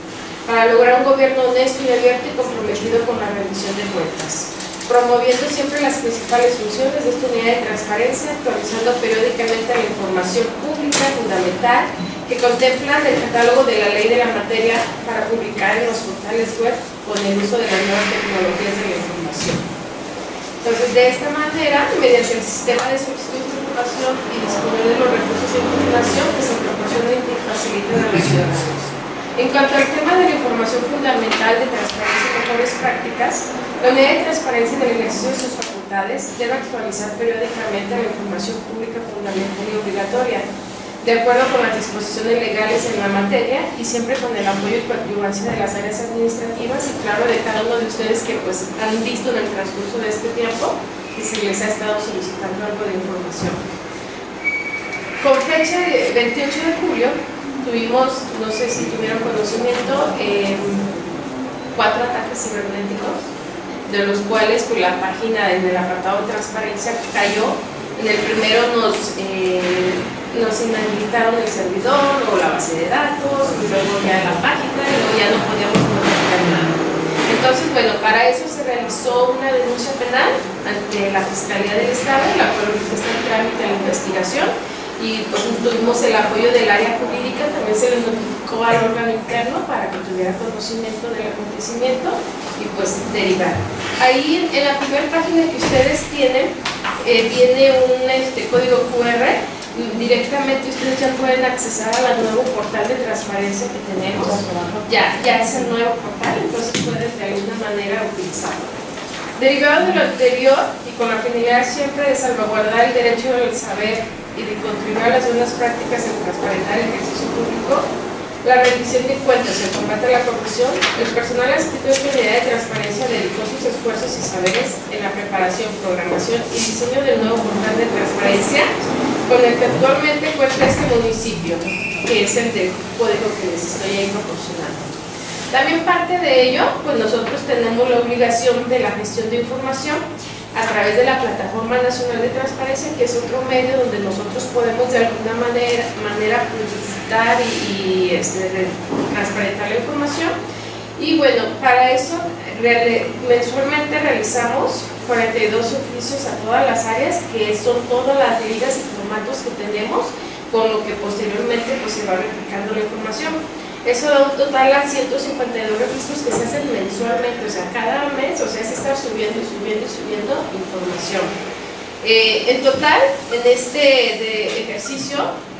para lograr un gobierno honesto y abierto y comprometido con la rendición de cuentas, promoviendo siempre las principales funciones de esta unidad de transparencia, actualizando periódicamente la información pública fundamental que contempla el catálogo de la ley de la materia para publicar en los portales web con el uso de las nuevas tecnologías de la información. Entonces, de esta manera, mediante el sistema de solicitud de información y disponer de los recursos de información que se proporcionan y facilitan a los ciudadanos. En cuanto al tema de la información fundamental de transparencia y mejores prácticas, la unidad de transparencia en el ejercicio de sus facultades debe actualizar periódicamente la información pública fundamental y obligatoria, de acuerdo con las disposiciones legales en la materia y siempre con el apoyo y coadyuvancia de las áreas administrativas y claro de cada uno de ustedes que pues han visto en el transcurso de este tiempo que se les ha estado solicitando algo de información. Con fecha de veintiocho de julio tuvimos, no sé si tuvieron conocimiento, eh, cuatro ataques cibernéticos, de los cuales pues, la página en el apartado de transparencia cayó. En el primero nos eh, nos inhabilitaron el servidor o la base de datos, y luego ya la página, y luego ya no podíamos modificar nada. Entonces, bueno, para eso se realizó una denuncia penal ante la Fiscalía del Estado, la cual está en trámite de la investigación, y pues tuvimos el apoyo del área jurídica, también se les notificó al órgano interno para que tuviera conocimiento del acontecimiento y pues derivar. Ahí en la primera página que ustedes tienen, eh, viene un este, código cu erre. Directamente ustedes ya pueden accesar al nuevo portal de transparencia que tenemos. Ya, ya es el nuevo portal, entonces pueden de alguna manera utilizarlo. Derivado de lo anterior y con la finalidad siempre de salvaguardar el derecho del saber y de contribuir a las buenas prácticas en transparentar el ejercicio público, la rendición de cuentas y el combate a la corrupción, el personal adscrito a esta unidad de transparencia dedicó sus esfuerzos y saberes en la preparación, programación y diseño del nuevo portal de transparencia con el que actualmente cuenta este municipio, que es el del código que les estoy ahí proporcionando. También parte de ello, pues nosotros tenemos la obligación de la gestión de información a través de la Plataforma Nacional de Transparencia, que es otro medio donde nosotros podemos de alguna manera, manera publicitar y, y este, transparentar la información. Y bueno, para eso re, mensualmente realizamos cuarenta y dos oficios a todas las áreas, que son todas las ligas y formatos que tenemos, con lo que posteriormente pues, se va replicando la información. Eso da un total a ciento cincuenta y dos registros que se hacen mensualmente, o sea, cada mes, o sea, se está subiendo y subiendo y subiendo información. Eh, en total, en este de ejercicio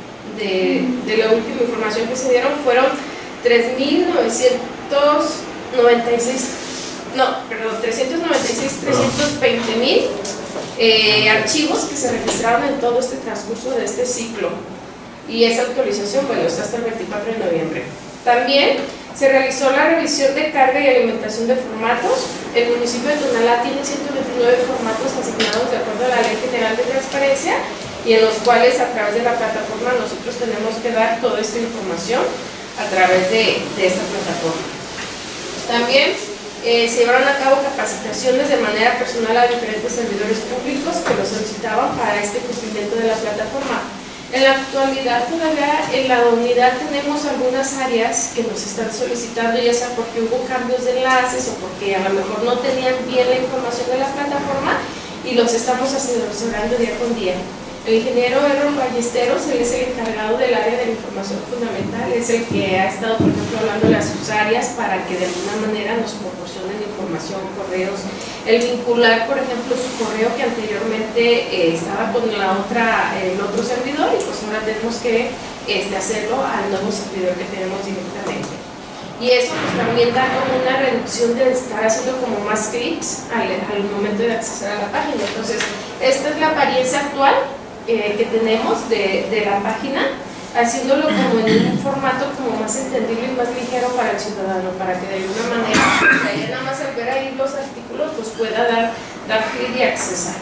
de, de la última información que se dieron, fueron tres mil novecientos noventa y seis, no, perdón, trescientos noventa y seis, trescientos veinte mil eh, archivos que se registraron en todo este transcurso de este ciclo. Y esa actualización, bueno, está hasta el veinticuatro de noviembre. También se realizó la revisión de carga y alimentación de formatos. El municipio de Tonalá tiene ciento veintinueve formatos asignados de acuerdo a la Ley General de Transparencia y en los cuales a través de la plataforma nosotros tenemos que dar toda esta información a través de, de esta plataforma. También eh, se llevaron a cabo capacitaciones de manera personal a diferentes servidores públicos que lo solicitaban para este cumplimiento de la plataforma. En la actualidad todavía en la unidad tenemos algunas áreas que nos están solicitando, ya sea porque hubo cambios de enlaces o porque a lo mejor no tenían bien la información de la plataforma y los estamos asesorando día con día. El ingeniero Errol Ballesteros, él es el encargado del área de la información fundamental, es el que ha estado, por ejemplo, hablando de sus áreas para que de alguna manera nos proporcionen información, correos, el vincular, por ejemplo, su correo que anteriormente eh, estaba con la otra, el otro servidor y pues ahora tenemos que este, hacerlo al nuevo servidor que tenemos directamente. Y eso pues también da como una reducción de estar haciendo como más clics al, al momento de acceder a la página. Entonces, esta es la apariencia actual Eh, que tenemos de, de la página, haciéndolo como en un formato como más entendible y más ligero para el ciudadano, para que de alguna manera, ahí nada más al ver ahí los artículos, pues pueda dar, dar clic y accesar.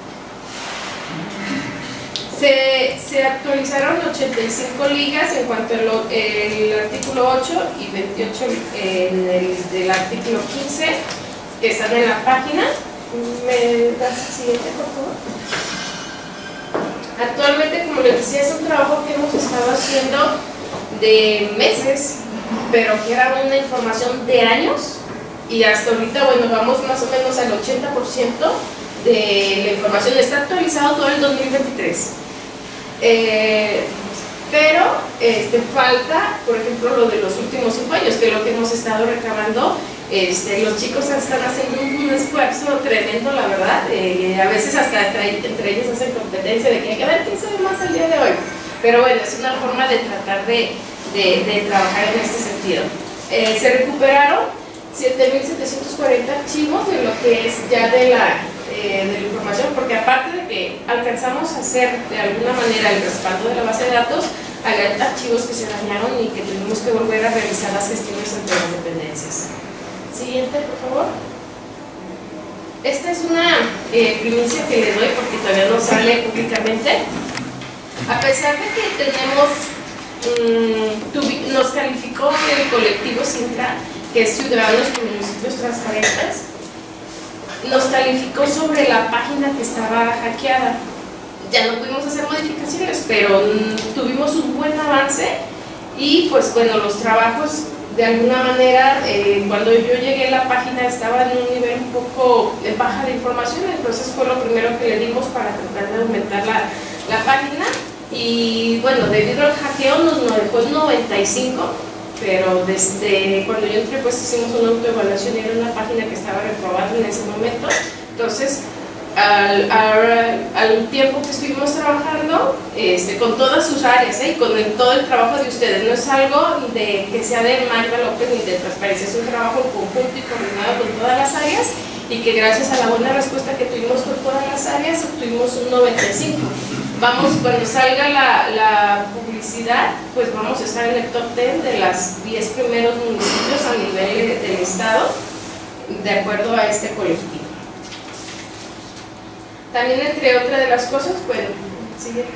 Se, se actualizaron ochenta y cinco ligas en cuanto al el artículo ocho y veintiocho en el del artículo quince que están en la página. ¿Me das el siguiente, por favor? Actualmente, como les decía, es un trabajo que hemos estado haciendo de meses, pero que era una información de años, y hasta ahorita, bueno, vamos más o menos al ochenta por ciento de la información, está actualizado todo el dos mil veintitrés. Eh, pero este, falta, por ejemplo, lo de los últimos cinco años, que es lo que hemos estado recabando. Este, los chicos están haciendo un, un esfuerzo tremendo, la verdad, eh, a veces hasta entre, entre ellos hacen competencia de que hay que ver quién sabe más el día de hoy, pero bueno, es una forma de tratar de, de, de trabajar en este sentido. Eh, se recuperaron siete mil setecientos cuarenta archivos de lo que es ya de la, eh, de la información, porque aparte de que alcanzamos a hacer de alguna manera el respaldo de la base de datos, hay archivos que se dañaron y que tuvimos que volver a realizar las gestiones entre las dependencias. Siguiente, por favor. Esta es una eh, primicia que le doy porque todavía no sale públicamente. A pesar de que tenemos, mmm, nos calificó el colectivo Sintra, que es Ciudadanos por Municipios Transparentes, nos calificó sobre la página que estaba hackeada. Ya no pudimos hacer modificaciones, pero mmm, tuvimos un buen avance y pues bueno, los trabajos de alguna manera, eh, cuando yo llegué la página estaba en un nivel un poco de baja de información, entonces fue lo primero que le dimos para tratar de aumentar la, la página, y bueno, debido al hackeo nos, nos dejó en noventa y cinco, pero desde cuando yo entré pues hicimos una autoevaluación y era una página que estaba reprobada en ese momento. Entonces Al, al, al tiempo que estuvimos trabajando este, con todas sus áreas, ¿eh? Y con el, todo el trabajo de ustedes, no es algo de, que sea de Magda López ni de Transparencia, es un trabajo en conjunto y coordinado con todas las áreas, y que gracias a la buena respuesta que tuvimos con todas las áreas obtuvimos un noventa y cinco. Vamos, cuando salga la, la publicidad, pues vamos a estar en el top diez de las diez primeros municipios a nivel del estado, de acuerdo a este colectivo. También, entre otras de las cosas, bueno, sigue.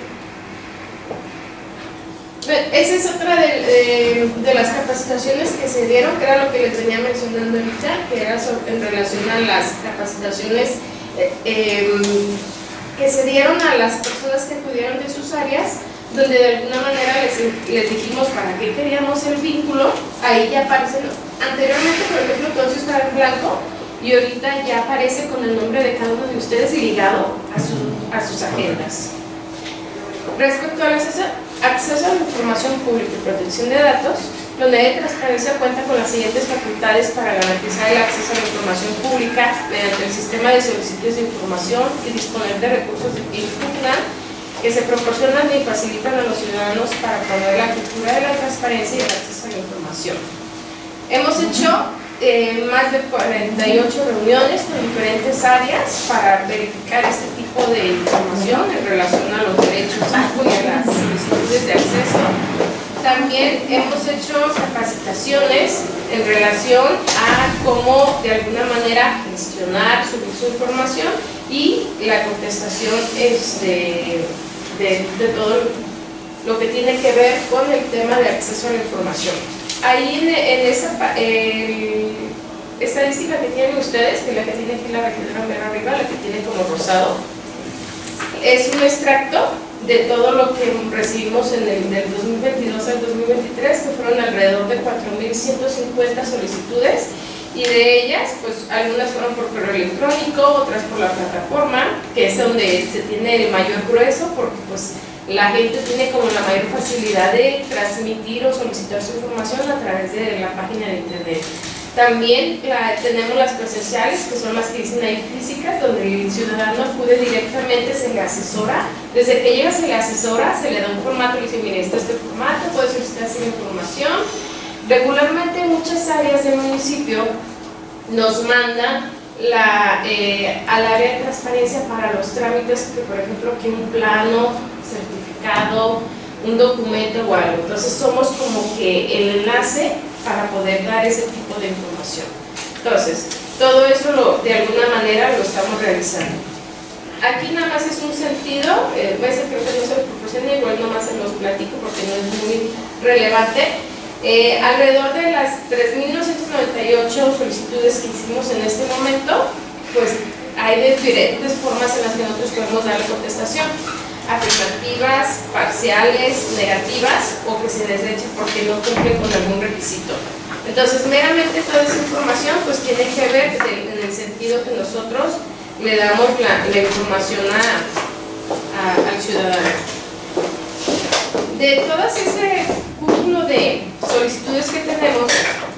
Esa es otra de, de, de las capacitaciones que se dieron, que era lo que les venía mencionando ahorita, que era sobre, en relación a las capacitaciones eh, eh, que se dieron a las personas que acudieron de sus áreas, donde de alguna manera les, les dijimos para qué queríamos el vínculo. Ahí ya aparecen, anteriormente, por ejemplo, todo eso estaba en blanco, y ahorita ya aparece con el nombre de cada uno de ustedes y ligado a, su, a sus agendas. Respecto al acceso, acceso a la información pública y protección de datos, la Unidad de Transparencia cuenta con las siguientes facultades para garantizar el acceso a la información pública mediante el sistema de solicitudes de información y disponer de recursos de impugnan que se proporcionan y facilitan a los ciudadanos para promover la cultura de la transparencia y el acceso a la información. Hemos hecho Eh, más de cuarenta y ocho reuniones con diferentes áreas para verificar este tipo de información en relación a los derechos y a las solicitudes de acceso. También hemos hecho capacitaciones en relación a cómo de alguna manera gestionar su, su información y la contestación este, de, de todo lo que tiene que ver con el tema de acceso a la información. Ahí en, en esa el, estadística que tienen ustedes, que es la que tiene aquí la regidora mera arriba, la que tiene como rosado, es un extracto de todo lo que recibimos en el del dos mil veintidós al dos mil veintitrés, que fueron alrededor de cuatro mil ciento cincuenta solicitudes, y de ellas, pues algunas fueron por correo electrónico, otras por la plataforma, que es donde se tiene el mayor grueso, porque pues la gente tiene como la mayor facilidad de transmitir o solicitar su información a través de la página de internet. También la, tenemos las presenciales, que son las que dicen ahí físicas, donde el ciudadano acude directamente, se le asesora. Desde que llega se le asesora, se le da un formato, le dice, mire, este es este formato, puede solicitar esa información. Regularmente muchas áreas del municipio nos mandan la, eh, al área de transparencia para los trámites, que por ejemplo que un plano, certificado, un documento o algo. Entonces somos como que el enlace para poder dar ese tipo de información. Entonces, todo eso lo, de alguna manera lo estamos realizando. Aquí nada más es un sentido, eh, a veces creo que no se lo proporciona, igual nada más se los platico porque no es muy relevante. Eh, alrededor de las tres mil novecientas noventa y ocho solicitudes que hicimos en este momento, pues hay diferentes formas en las que nosotros podemos dar la contestación. afirmativas, parciales, negativas o que se desechen porque no cumplen con algún requisito. Entonces, meramente toda esa información pues tiene que ver en el sentido que nosotros le damos la, la información a, a, al ciudadano. De todas ese cúmulo de solicitudes que tenemos,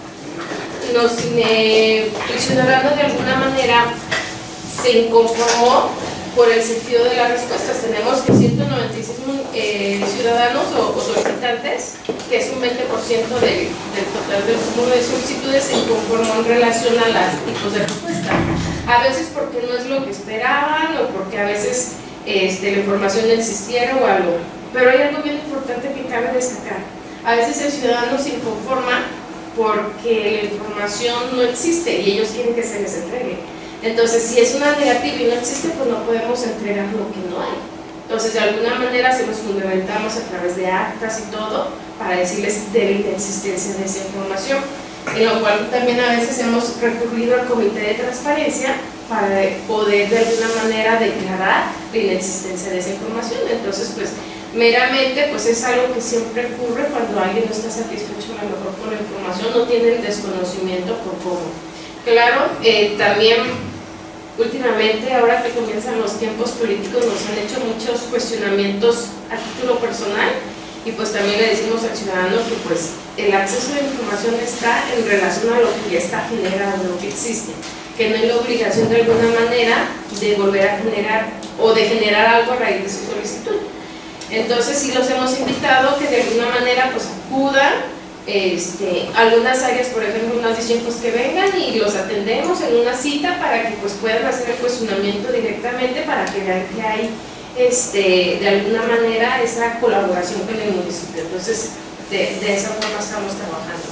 nos, eh, el ciudadano de alguna manera se inconformó por el sentido de las respuestas. Tenemos que ciento noventa y seis eh, ciudadanos o, o solicitantes, que es un veinte por ciento del, del total del cúmulo de solicitudes, se inconformó en relación a los tipos de respuesta. A veces porque no es lo que esperaban o porque a veces este, la información no existiera o algo. Pero hay algo bien importante que cabe destacar. A veces el ciudadano se inconforma porque la información no existe y ellos quieren que se les entregue. Entonces, si es una negativa y no existe, pues no podemos entregar lo que no hay. Entonces, de alguna manera se los fundamentamos a través de actas y todo para decirles de la inexistencia de esa información. En lo cual también a veces hemos recurrido al Comité de Transparencia para poder de alguna manera declarar la inexistencia de esa información. Entonces, pues, meramente pues es algo que siempre ocurre cuando alguien no está satisfecho a lo mejor con la información, no tienen desconocimiento por cómo. Claro, eh, también últimamente, ahora que comienzan los tiempos políticos, nos han hecho muchos cuestionamientos a título personal y pues también le decimos al ciudadano que pues el acceso a la información está en relación a lo que ya está generado, lo que existe, que no hay la obligación de alguna manera de volver a generar o de generar algo a raíz de su solicitud. Entonces sí los hemos invitado que de alguna manera pues acudan. Este, algunas áreas, por ejemplo, nos dicen pues que vengan y los atendemos en una cita para que pues puedan hacer el cuestionamiento directamente para que vean que hay este, de alguna manera esa colaboración con el municipio. Entonces de, de esa forma estamos trabajando.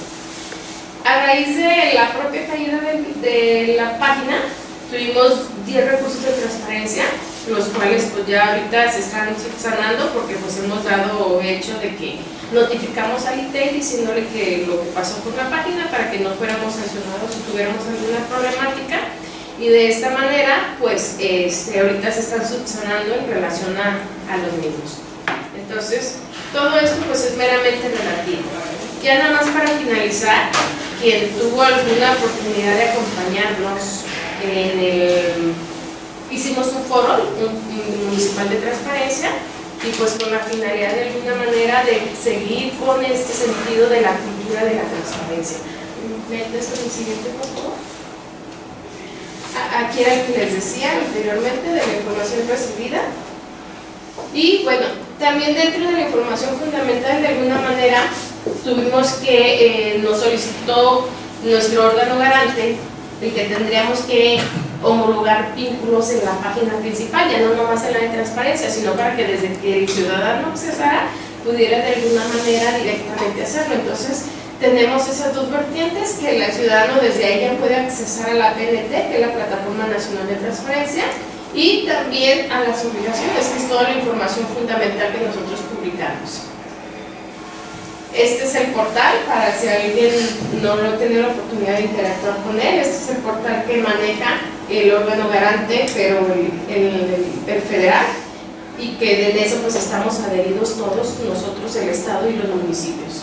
A raíz de la propia caída de, de la página tuvimos diez recursos de transparencia, los cuales pues ya ahorita se están subsanando porque pues hemos dado hecho de que notificamos al I T E I diciéndole que lo que pasó con la página para que no fuéramos sancionados si tuviéramos alguna problemática, y de esta manera pues este, ahorita se están subsanando en relación a, a los mismos. Entonces todo esto pues es meramente relativo. Ya nada más para finalizar, quien tuvo alguna oportunidad de acompañarnos en el, hicimos un foro un, un municipal de transparencia y pues con la finalidad de alguna manera de seguir con este sentido de la cultura de la transparencia. ¿Me das con el siguiente, por favor? Aquí era el que les decía anteriormente de la información recibida. Y bueno, también dentro de la información fundamental, de alguna manera tuvimos que eh, nos solicitó nuestro órgano garante el que tendríamos que homologar vínculos en la página principal, ya no nomás en la de transparencia, sino para que desde que el ciudadano accesara pudiera de alguna manera directamente hacerlo. Entonces tenemos esas dos vertientes, que el ciudadano desde ahí ya puede accesar a la P N T, que es la Plataforma Nacional de Transparencia, y también a las obligaciones, que es toda la información fundamental que nosotros publicamos. Este es el portal, para si alguien no ha tenido la oportunidad de interactuar con él, este es el portal que maneja el órgano garante, pero el, el, el federal, y que de eso pues estamos adheridos todos nosotros, el Estado y los municipios.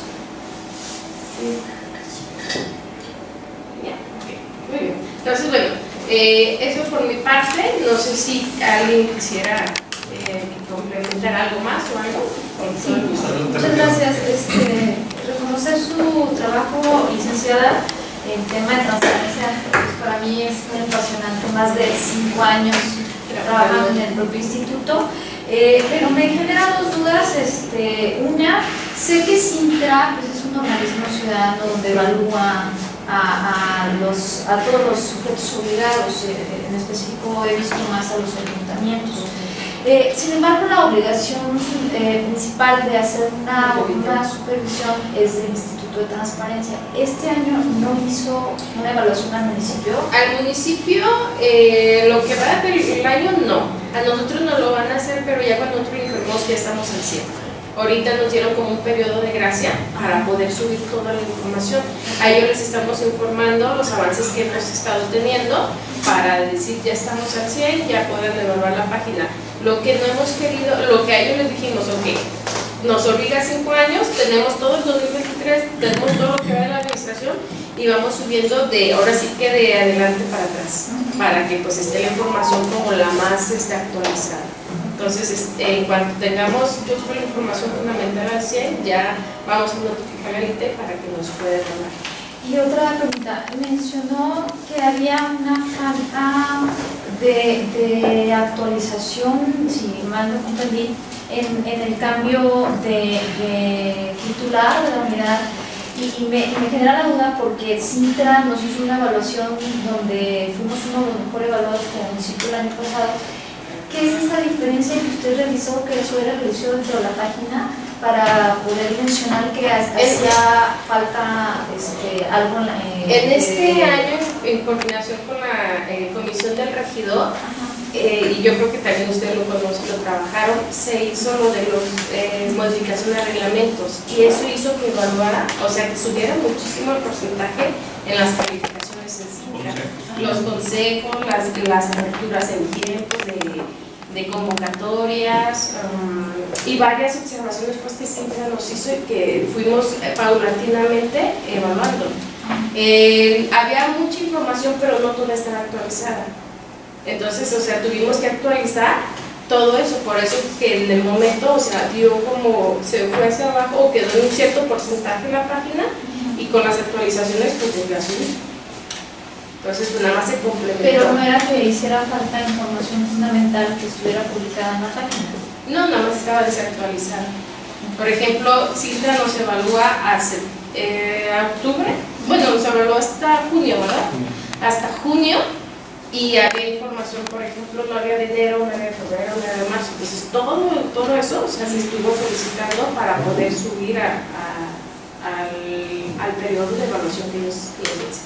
Muy bien, entonces bueno, eh, eso por mi parte. No sé si alguien quisiera eh, complementar algo más o algo. Sí, muchas gracias. Este, reconocer su trabajo, licenciada, en tema de transparencia, pues para mí es muy apasionante, más de cinco años trabajando en el propio instituto. Eh, pero me genera dos dudas. Este, una, sé que Cintra pues, es un organismo ciudadano donde evalúa a, a, los, a todos los sujetos obligados, eh, en específico he visto más a los ayuntamientos. Eh, sin embargo, la obligación eh, principal de hacer una, una supervisión es del Instituto de Transparencia. Este año no hizo una evaluación al municipio. Al municipio, eh, lo que va del año no. A nosotros nos lo van a hacer, pero ya cuando nosotros informamos ya estamos al cien. Ahorita nos dieron como un periodo de gracia para poder subir toda la información. A ellos les estamos informando los avances que hemos estado teniendo para decir ya estamos al cien, ya pueden evaluar la página. Lo que no hemos querido, lo que a ellos les dijimos, ok, nos obliga a cinco años, tenemos todo el dos mil veintitrés, tenemos todo lo que va de la administración y vamos subiendo de, ahora sí que de adelante para atrás, para que pues esté la información como la más este, actualizada. Entonces, este, en cuanto tengamos yo creo, la información fundamental al cien, ya vamos a notificar al I T E para que nos pueda hablar. Y otra pregunta, mencionó que había una falta de, de actualización, si mal no comprendí, en, en el cambio de, de titular de la unidad. Y me, me genera la duda porque Cintra nos hizo una evaluación donde fuimos uno de los mejores evaluados como municipio el año pasado. ¿Qué es esta diferencia que usted revisó, que eso era revisado dentro de la página para poder mencionar que hacía falta este, algo en la... Eh, en este de, año, en coordinación con la eh, comisión del regidor, eh, y yo creo que también ustedes lo conocen, lo trabajaron, se hizo lo de los eh, modificaciones de reglamentos y eso hizo que evaluara, o sea que subiera muchísimo el porcentaje en las calificaciones en Cintra, los consejos, las, las aperturas en tiempo de, de convocatorias um, y varias observaciones pues que Cintra nos hizo y que fuimos eh, paulatinamente evaluando. Eh, había mucha información pero no toda estaba actualizada. Entonces, o sea, tuvimos que actualizar todo eso, por eso que en el momento, o sea, dio como, se fue hacia abajo o quedó en un cierto porcentaje en la página y con las actualizaciones pues volvió a subir. Entonces, pues nada más se complementó. Pero no era que hiciera falta información fundamental que estuviera publicada en la página. No, nada más estaba desactualizada. Por ejemplo, Cintra nos evalúa hace eh, octubre, bueno, nos evaluó hasta junio, ¿verdad? Hasta junio. Y había información, por ejemplo, no había de enero, no había de febrero, no había de marzo. Entonces, todo, todo eso o sea, se estuvo solicitando para poder subir a, a, al, al periodo de evaluación que ellos tienen.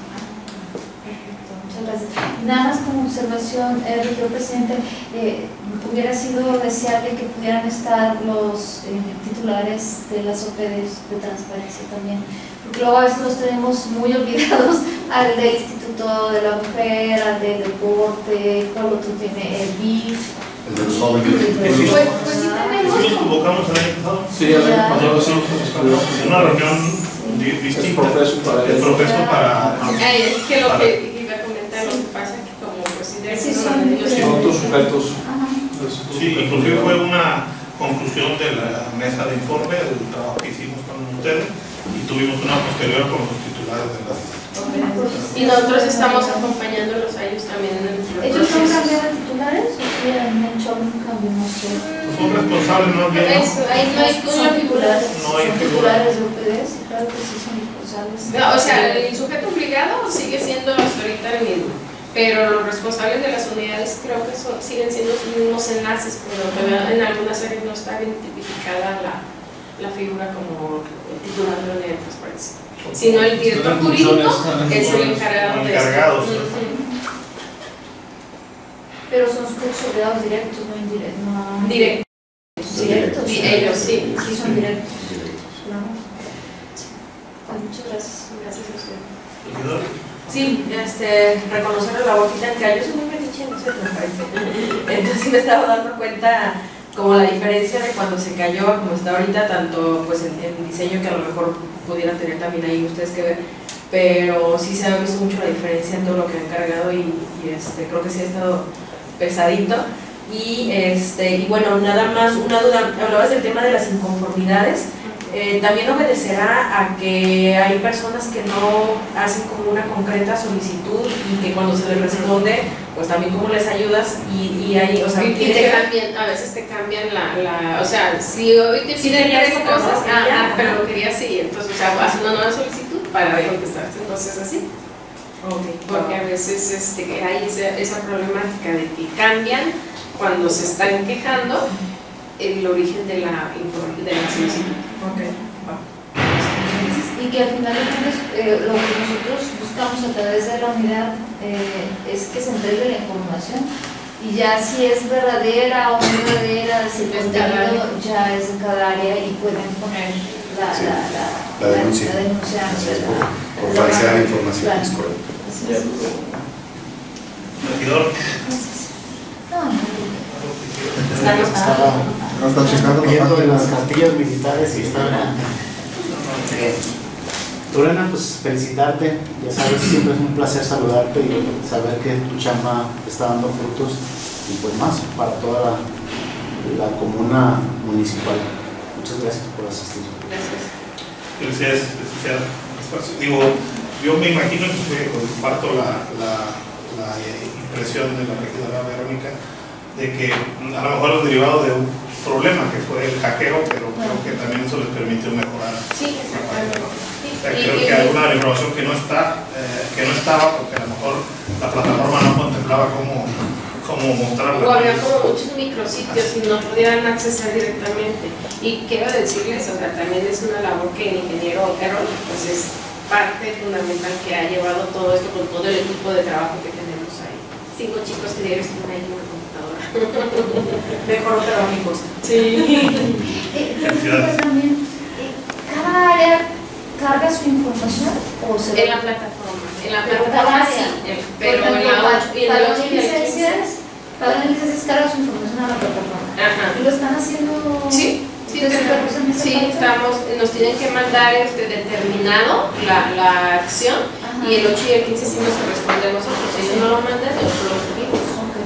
Muchas gracias. Nada más como observación, eh, señor presidente, eh, hubiera sido deseable que pudieran estar los eh, titulares de las O P Ds de transparencia también. Luego a veces los tenemos muy olvidados, al del Instituto de la Mujer, al de Deporte, ¿cuál otro tiene? El B I F. El de los jóvenes. Pues, pues sí tenemos. ¿Sí los convocamos el año pasado? Sí, el año pasado sí. En una reunión di- distinta. El proceso para el proceso para... Ay, es que lo para- que iba a comentar, lo que pasa es que como presidente, Sí, no, son ellos Son otros sujetos. Ajá. Sí, inclusive fue una conclusión de la mesa de informe del trabajo que hicimos con ustedes y tuvimos una posterior con los titulares de las... y nosotros estamos acompañándolos a ellos también en el proceso. ¿Ellos no cambian de titulares o si han hecho algún cambio? No sé. Son responsables más bien, ¿no? Eso, ahí no hay Son titulares, No hay son titulares de O P Ds, claro que sí son responsables. No, o sea, el sujeto obligado sigue siendo hasta ahorita el mismo, pero los responsables de las unidades creo que son, siguen siendo los mismos enlaces, pero en algunas áreas no está identificada la, la figura como el titular de la unidad de transparencia, sino el director jurídico es el encargado de encargados. esto. Pero son subordinados directos, no indirectos. No. Directos. Directos. Sí, ellos sí. Sí, son directos. Claro. Pues muchas gracias. Gracias a usted. Regidor. Sí, este, reconocer la labor que yo soy muy metiche, no sé, me parece. Entonces me estaba dando cuenta como la diferencia de cuando se cayó a como está ahorita, tanto pues en, en diseño que a lo mejor pudieran tener también ahí ustedes que ver, pero sí se ha visto mucho la diferencia en todo lo que han cargado y, y este, creo que sí ha estado pesadito. Y, este, y bueno, nada más una duda, hablabas del tema de las inconformidades. Eh, también obedecerá a que hay personas que no hacen como una concreta solicitud y que cuando se les responde, pues también cómo les ayudas y, y hay, o sea, y te cambian, a veces te cambian la, la o sea, si hoy te piden tres cosas, ah, ah, pero lo quería así, entonces, o sea, haces una nueva solicitud para contestar, entonces así. Okay. Porque a veces este, hay esa, esa problemática de que cambian cuando se están quejando el origen de la, de la solicitud. Okay. Y que al final de cuentas, eh, lo que nosotros buscamos a través de la unidad eh, es que se entregue la información y ya si es verdadera o no verdadera, si el contenido ya es de cada área y pueden poner la, sí. la, la, la denuncia, la, la denuncia por, por falsedad de información. Claro. Es correcto. Así es. Regidor. No, no. Estamos Estaba No están checando viendo de los las cartillas militares y estaba... Lorena, pues felicitarte, ya sabes, siempre es un placer saludarte y saber que tu chamba está dando frutos y pues más para toda la, la comuna municipal. Muchas gracias por asistir. Gracias. Felicidades, licenciada. Digo, yo me imagino que comparto la, la, la impresión de la regidora Verónica de que a lo mejor es derivado de un problema que fue el hackeo, pero creo que también eso les permitió mejorar. Sí, exactamente. O sea, creo que alguna de la información que no está, eh, que no estaba, porque a lo mejor la plataforma no contemplaba cómo, cómo mostrarla. O había como muchos micrositios y no pudieran accesar directamente. Y quiero decirles, o sea, también es una labor que el ingeniero Errol, pues es parte fundamental que ha llevado todo esto con todo el equipo de trabajo que tenemos ahí. Cinco chicos que diario están ahí en la computadora. Mejor trabajo y costo. Sí. Eh, pero también, eh, cada área carga su información o se En la plataforma. En la plataforma sí, eh, pero en la ocho y en el ocho y el quince. Cada una licencias carga su información a la plataforma. Ajá. ¿Y lo están haciendo? Sí. Sí, ¿Ustedes supervisan esa sí, parte? estamos, nos tienen que mandar este determinado la, la acción. Ajá. Y el ocho y el quince sí nos corresponde a nosotros. Si ellos no lo mandan, nosotros lo subimos.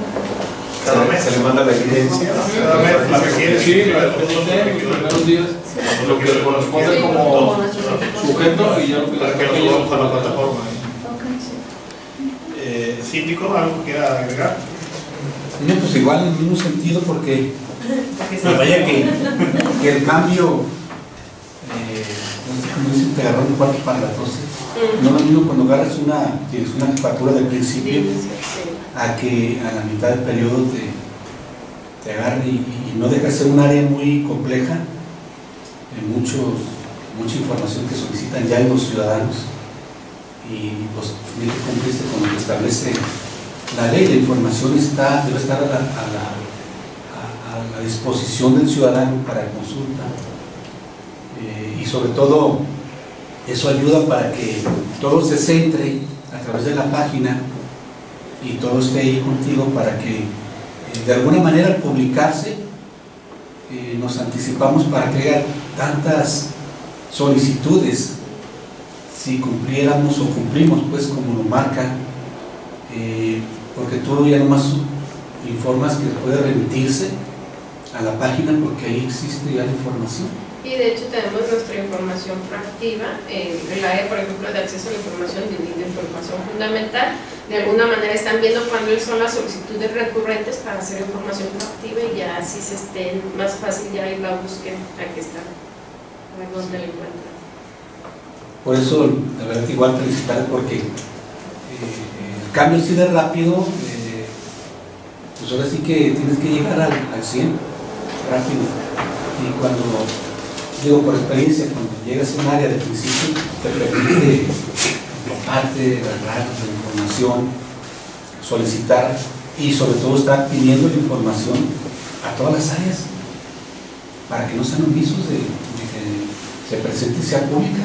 Cada mes se le manda la evidencia. Cada mes la requiere. Sí, la requiere los primeros días, lo que le corresponde Sí, como como nuestros equipos. sujeto y ya lo que Para que lo les subamos a la plataforma. Ok, sí. Eh, Síndico, ¿algo que quiera agregar? No, pues igual en el mismo sentido porque pues vaya que, que el cambio, eh, no sé cómo dicen, te agarró un cuarto para las doce. No es lo mismo cuando agarras una, tienes una jefatura del principio a que a la mitad del periodo te, te agarre y, y no deja de ser un área muy compleja, eh, muchos, mucha información que solicitan ya los ciudadanos y pues tiene que cumplirse con lo que establece la ley. La información está, debe estar a la, a la, a, a la disposición del ciudadano para consulta eh, y sobre todo eso ayuda para que todo se centre a través de la página y todo esté ahí contigo para que eh, de alguna manera al publicarse eh, nos anticipamos para que haya tantas solicitudes. Si cumpliéramos o cumplimos pues como lo marca, eh, porque tú ya nomás informas que puede remitirse a la página porque ahí existe ya la información. Y de hecho tenemos nuestra información proactiva, eh, el área por ejemplo de acceso a la información y de información fundamental, de alguna manera están viendo cuándo son las solicitudes recurrentes para hacer información proactiva y ya así se estén más fácil ya ir la búsqueda, aquí está, a ver dónde la encuentran. Por eso, la verdad que igual felicitar porque eh, el cambio así de rápido, eh, pues ahora sí que tienes que llegar al, al cien rápido. Y cuando, digo por experiencia, cuando llegas a un área de principio, te permite parte, agarrar la información, solicitar y sobre todo estar pidiendo la información a todas las áreas para que no sean omisos de, de que se presente y sea pública.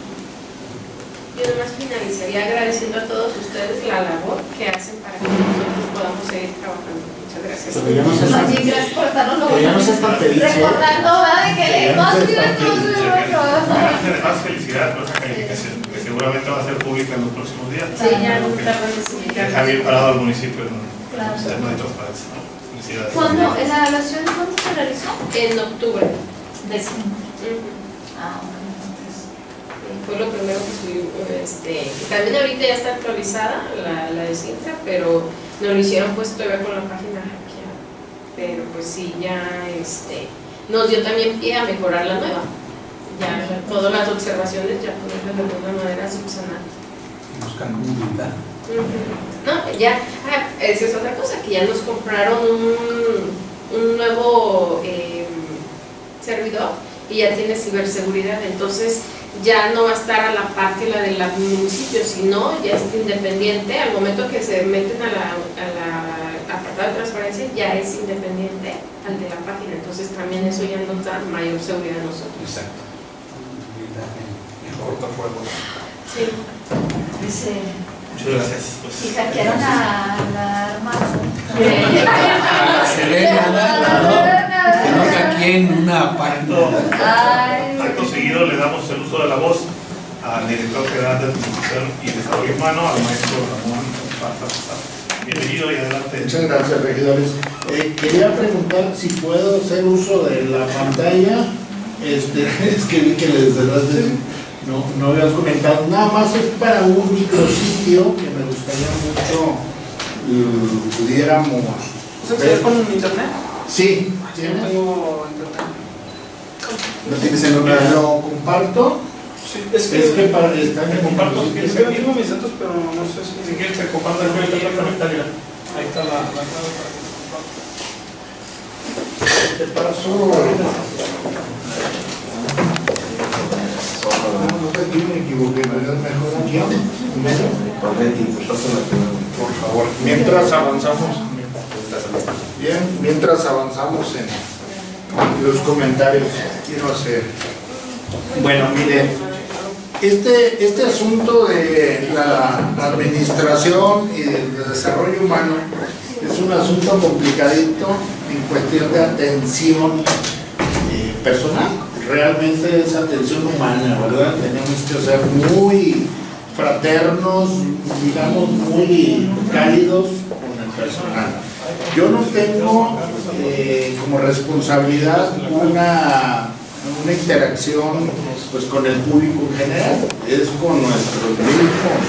Yo además finalizaría agradeciendo a todos ustedes la labor que hacen para que nosotros podamos seguir trabajando. Muchas gracias. Pero ya no se Más bien, gracias por darnos Pero ya no seas tan feliz, ¿eh? recordando, ¿verdad? De que Ya le no más seas bien tan estuvo feliz. muy buen trabajo. Además, felicidades por esa calificación, que seguramente va a ser pública en los próximos días. Sí, ya no Porque tardan en explicar. deja bien parado al municipio en Claro. un tema de transparencia. ¿No? Felicidades. ¿Cuándo? ¿En la evaluación cuándo se realizó? En octubre. Décimo. Ujú. Ah, ok. Entonces, Fue lo primero que subimos. Este, también ahorita ya está actualizada la, la de Sintra, pero nos lo hicieron pues todavía con la página hackeada. Pero pues sí, ya este, nos dio también pie a mejorar la nueva. Ya todas las observaciones ya poderlas de alguna manera subsanar. Y buscar cómo aumentar. No, ya, ah, esa es otra cosa, que ya nos compraron un, un nuevo eh, servidor y ya tiene ciberseguridad, entonces ya no va a estar a la par que la del municipio, sino ya es independiente. Al momento que se meten a la, a la apartado de transparencia, ya es independiente al de la página, entonces también eso ya nos da mayor seguridad a nosotros. Exacto. cortafuegos. Sí. dice Muchas gracias. Pues, y hackearon a la hermana. A la Selena, que no hackeen una página. Acto seguido le damos el uso de la voz al director general de Administración y Desarrollo Humano, al maestro Ramón Parza. Bienvenido y adelante. Muchas gracias, regidores. Eh, quería preguntar si puedo hacer uso de la pantalla. Este, es que vi que les cerraste, no, no habías comentado. Nada más es para un micrositio que me gustaría mucho uh, pudiéramos. ¿Ustedes con internet? Sí, Sí, no tengo internet. ¿Lo tienes en una? ¿Lo comparto? Sí, es que, Es que para estar en comparto, un es es que tengo mis datos, pero no sé si... Si quieres, te comparto el proyecto parlamentario. Ahí está la, la clave para que Te paso. No sé, aquí me equivoqué, ¿verdad? Mejor aquí. Por favor, mientras avanzamos. Bien, mientras avanzamos en los comentarios, quiero hacer. Bueno, miren, este, este asunto de la administración y del desarrollo humano es un asunto complicadito en cuestión de atención eh, personal. Realmente es atención humana, ¿verdad? Tenemos que ser muy fraternos, digamos, muy cálidos con el personal. Yo no tengo eh, como responsabilidad una, una interacción pues, con el público en general, es con nuestros mismos,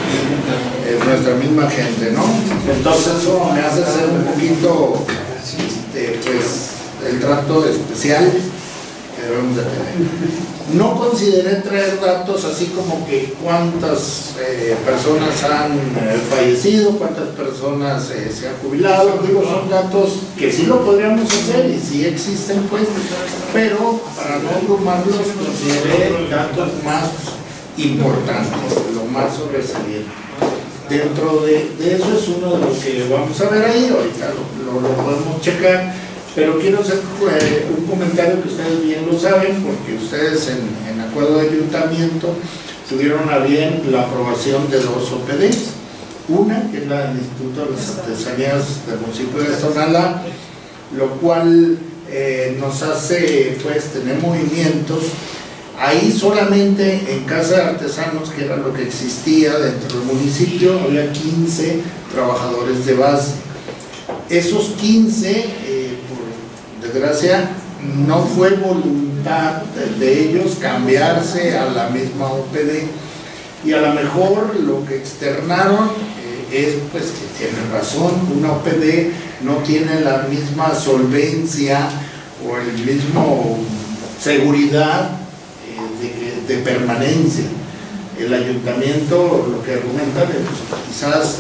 es nuestra misma gente, ¿no? Entonces eso me hace ser un poquito, este, pues, el trato especial que debemos de tener. No consideré traer datos así como que cuántas eh, personas han eh, fallecido, cuántas personas eh, se han jubilado. Digo, son datos que sí lo podríamos hacer y sí existen, pues, pero para no abrumarlos consideré datos más importantes, lo más sobresaliente. Dentro de, de eso es uno de los que vamos a ver ahí, ahorita lo, lo, lo podemos checar. Pero quiero hacer eh, un comentario que ustedes bien lo saben, porque ustedes en, en acuerdo de ayuntamiento tuvieron a bien la aprobación de dos O P Ds. Una, que es la del Instituto de las Artesanías del municipio de Tonalá, lo cual eh, nos hace pues tener movimientos. Ahí solamente en Casa de Artesanos, que era lo que existía dentro del municipio, había quince trabajadores de base. Esos quince, eh, por desgracia, no fue voluntad de ellos cambiarse a la misma O P D, y a lo mejor lo que externaron eh, es pues que tienen razón, una O P D no tiene la misma solvencia o el mismo seguridad eh, de, de permanencia. El ayuntamiento lo que argumenta es pues, quizás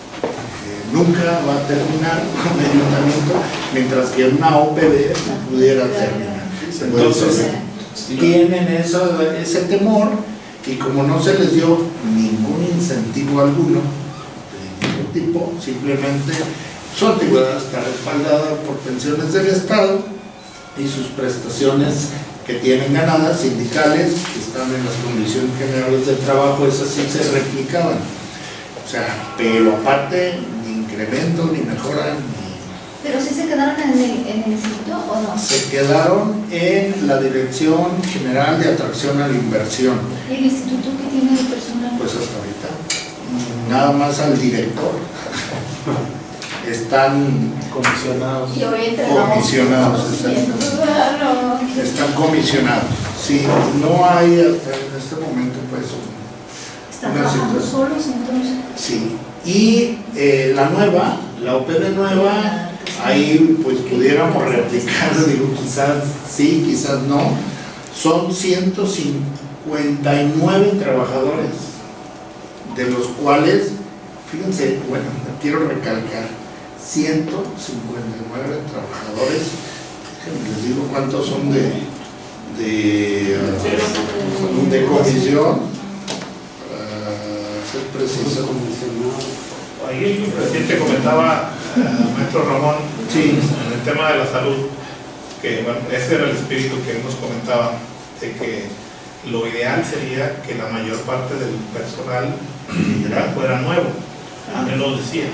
nunca va a terminar con el ayuntamiento, mientras que una O P D pudiera terminar. Entonces, tienen eso, ese temor, y como no se les dio ningún incentivo alguno, de ningún tipo, simplemente su antigüedad está respaldada por pensiones del Estado y sus prestaciones que tienen ganadas, sindicales, que están en las condiciones generales de trabajo, esas sí se replicaban. O sea, pero aparte, ni incremento, ni mejora, ni... ¿Pero sí se quedaron en el, en el instituto o no? Se quedaron en la Dirección General de Atracción a la Inversión. ¿Y el instituto qué tiene de personal? Pues hasta ahorita, nada más al director. Están comisionados. Y hoy entrenamos. Comisionados, exactamente. Están comisionados. Sí, no hay hasta en este momento pues un... ¿Están trabajando solos entonces? Sí, y eh, la nueva, la O P D nueva, ahí pues pudiéramos replicar, digo, quizás sí, quizás no, son ciento cincuenta y nueve trabajadores, de los cuales, fíjense, bueno, quiero recalcar, ciento cincuenta y nueve trabajadores, les digo cuántos son de, de, uh, de comisión. Preciso. Ahí el presidente comentaba, eh, maestro Ramón, sí, en el tema de la salud, que bueno, ese era el espíritu que él nos comentaba, de que lo ideal sería que la mayor parte del personal fuera nuevo, a mí lo decía.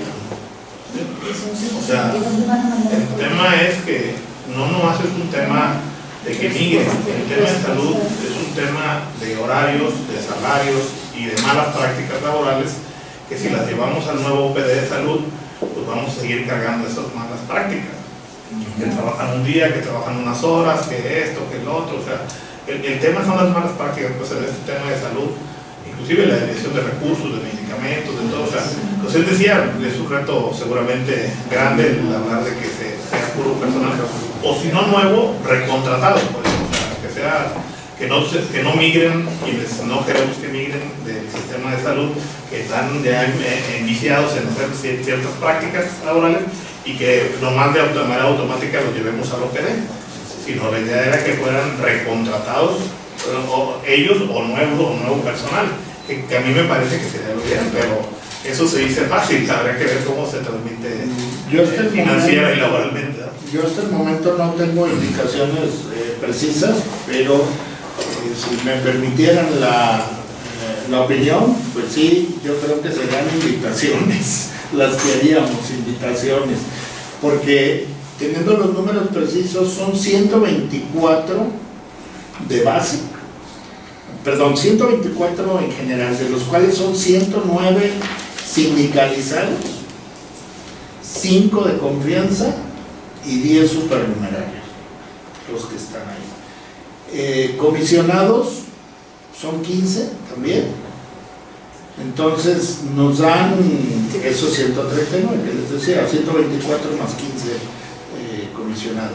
O sea, el tema es que no nomás es un tema de que migren, el tema de salud es un tema de horarios, de salarios y de malas prácticas laborales, que si las llevamos al nuevo O P D de salud, pues vamos a seguir cargando esas malas prácticas. Que trabajan un día, que trabajan unas horas, que esto, que el otro, o sea, el, el tema son las malas prácticas, pues en este tema de salud, inclusive la dirección de recursos, de medicamentos, de todo, o sea, pues él decía, es un reto seguramente grande el hablar de que se, sea puro personal, o si no nuevo, recontratado, pues, o sea, que sea, que no, que no migren, quienes no queremos que migren del sistema de salud, que están ya enviciados en hacer ciertas prácticas laborales, y que nomás de manera automática los llevemos al O P D, sino la idea era que fueran recontratados o ellos o nuevo, o nuevo personal, que, que a mí me parece que sería lo ideal, pero eso se dice fácil, habría que ver cómo se transmite yo hasta eh, financiera momento, y laboralmente, ¿no? Yo hasta el momento no tengo indicaciones eh, precisas, pero eh, si me permitieran la, eh, la opinión, pues sí, yo creo que serían invitaciones las que haríamos, invitaciones, porque teniendo los números precisos son ciento veinticuatro de base, perdón, ciento veinticuatro en general, de los cuales son ciento nueve sindicalizados, cinco de confianza y diez supernumerarios, los que están ahí. Eh, comisionados son quince también. Entonces nos dan esos ciento treinta y nueve que les decía, ciento veinticuatro más quince eh, comisionados.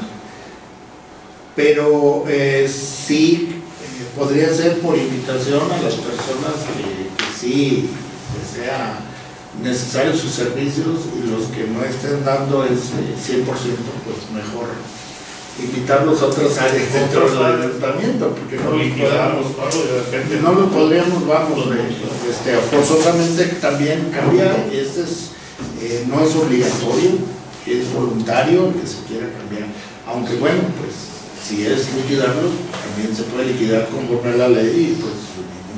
Pero eh, sí eh, podría ser por invitación a las personas que, que sí que sea necesario sus servicios, y los que no estén dando ese cien por ciento, pues mejor invitarlos a otras áreas dentro del ayuntamiento, porque no los podríamos, no lo podríamos, vamos, este, forzosamente también cambiar. Este es, eh, no es obligatorio, es voluntario el que se quiera cambiar, aunque bueno, pues si es liquidarlo, también se puede liquidar conforme a la ley, y pues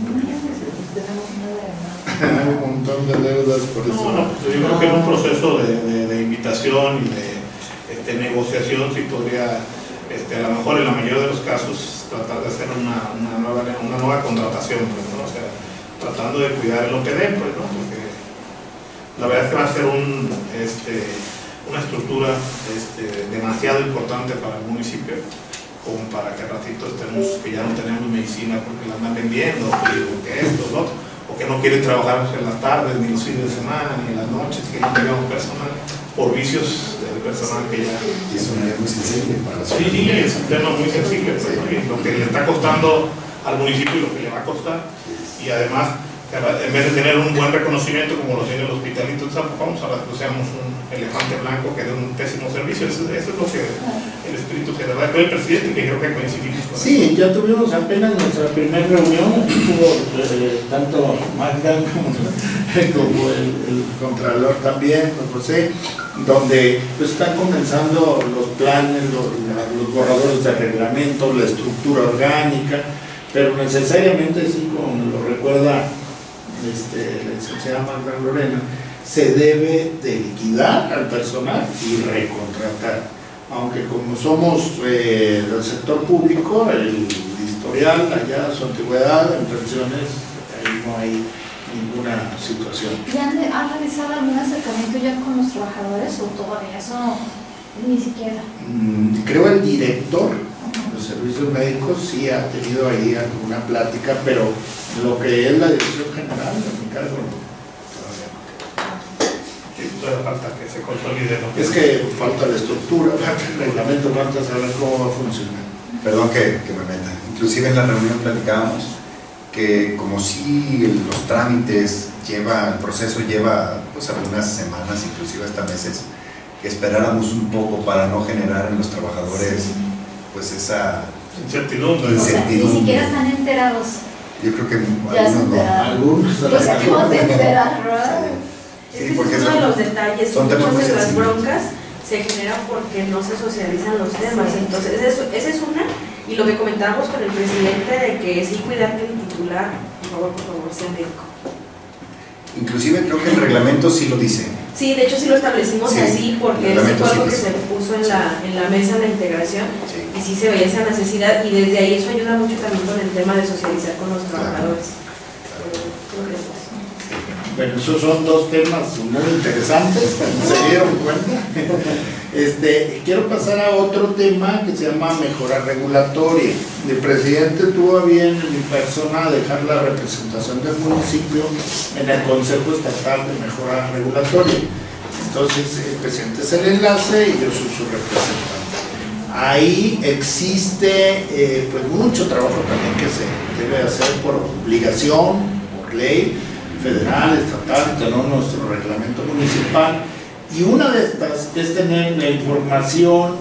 hay un montón de deudas por eso. No, no, yo creo que en un proceso de, de, de invitación y de este, negociación sí podría, este, a lo mejor en la mayoría de los casos, tratar de hacer una, una, nueva, una nueva contratación, pues, ¿no? O sea, tratando de cuidar el O P D, pues, ¿no? Porque la verdad es que va a ser un, este, una estructura este, demasiado importante para el municipio, como para que al ratito estemos, que ya no tenemos medicina porque la andan vendiendo, o que esto, lo otro, o que no quieren trabajar en las tardes, ni los fines de semana, ni en las noches, que no tengamos personal, por vicios del personal que ya... Y es un área muy sensible para la Sí, sí, es un tema muy sensible, pues, ¿no? Y lo que le está costando al municipio y lo que le va a costar, y además, en vez de tener un buen reconocimiento como lo tiene el hospitalito de Zapopan, vamos a que seamos un elefante blanco que dé un pésimo servicio. Eso, eso es lo que el espíritu que le da el presidente, que creo que coincidimos con eso. Sí, ya tuvimos apenas nuestra primera reunión, estuvo eh, tanto Magda como, como el, el Contralor también, José, donde pues, están comenzando los planes, los, los borradores de reglamento, la estructura orgánica, pero necesariamente, sí, como lo recuerda este, la licenciada Magda Lorena, se debe de liquidar al personal y recontratar. Aunque como somos eh, del sector público, el historial allá, su antigüedad, en pensiones, ahí no hay ninguna situación. ¿Ya han, han realizado algún acercamiento ya con los trabajadores o todavía eso ni siquiera? Mm, creo el director de los servicios médicos sí ha tenido ahí alguna plática, pero lo que es la dirección general, en mi cargo, todavía no. Sí, todavía falta que se consolide, ¿no? Es que falta la estructura, falta el reglamento, falta saber cómo va a funcionar. Perdón que, que me meta. Inclusive en la reunión platicábamos que como si los trámites lleva, el proceso lleva pues algunas semanas, inclusive hasta meses, que esperáramos un poco para no generar en los trabajadores pues esa incertidumbre. incertidumbre. O sea, ni siquiera están enterados. Yo creo que Ya algunos no. Algunos Pues se acaban de enterar, ¿verdad? Sí, Ese porque es uno son- de los detalles, son temas muchas muy de las sensibles. broncas se generan porque no se socializan los temas, entonces eso, esa es una, Y lo que comentábamos con el presidente de que sí cuidar que el titular, por favor, por favor, sea médico. Inclusive creo que el reglamento sí lo dice. Sí, de hecho sí lo establecimos Sí, así porque eso fue algo sí que dice. se puso en la, en la mesa de integración Sí. y sí se veía esa necesidad y desde ahí eso ayuda mucho también con el tema de socializar con los trabajadores. ¿Qué crees? Bueno, esos son dos temas muy interesantes, se dieron cuenta. Este, quiero pasar a otro tema que se llama mejora regulatoria. El presidente tuvo a bien en mi persona dejar la representación del municipio en el Consejo Estatal de Mejora Regulatoria. Entonces el presidente es el enlace y yo soy su representante. Ahí existe eh, pues mucho trabajo también que se debe hacer por obligación, por ley federal, estatal, tenemos nuestro reglamento municipal, y una de estas es tener la información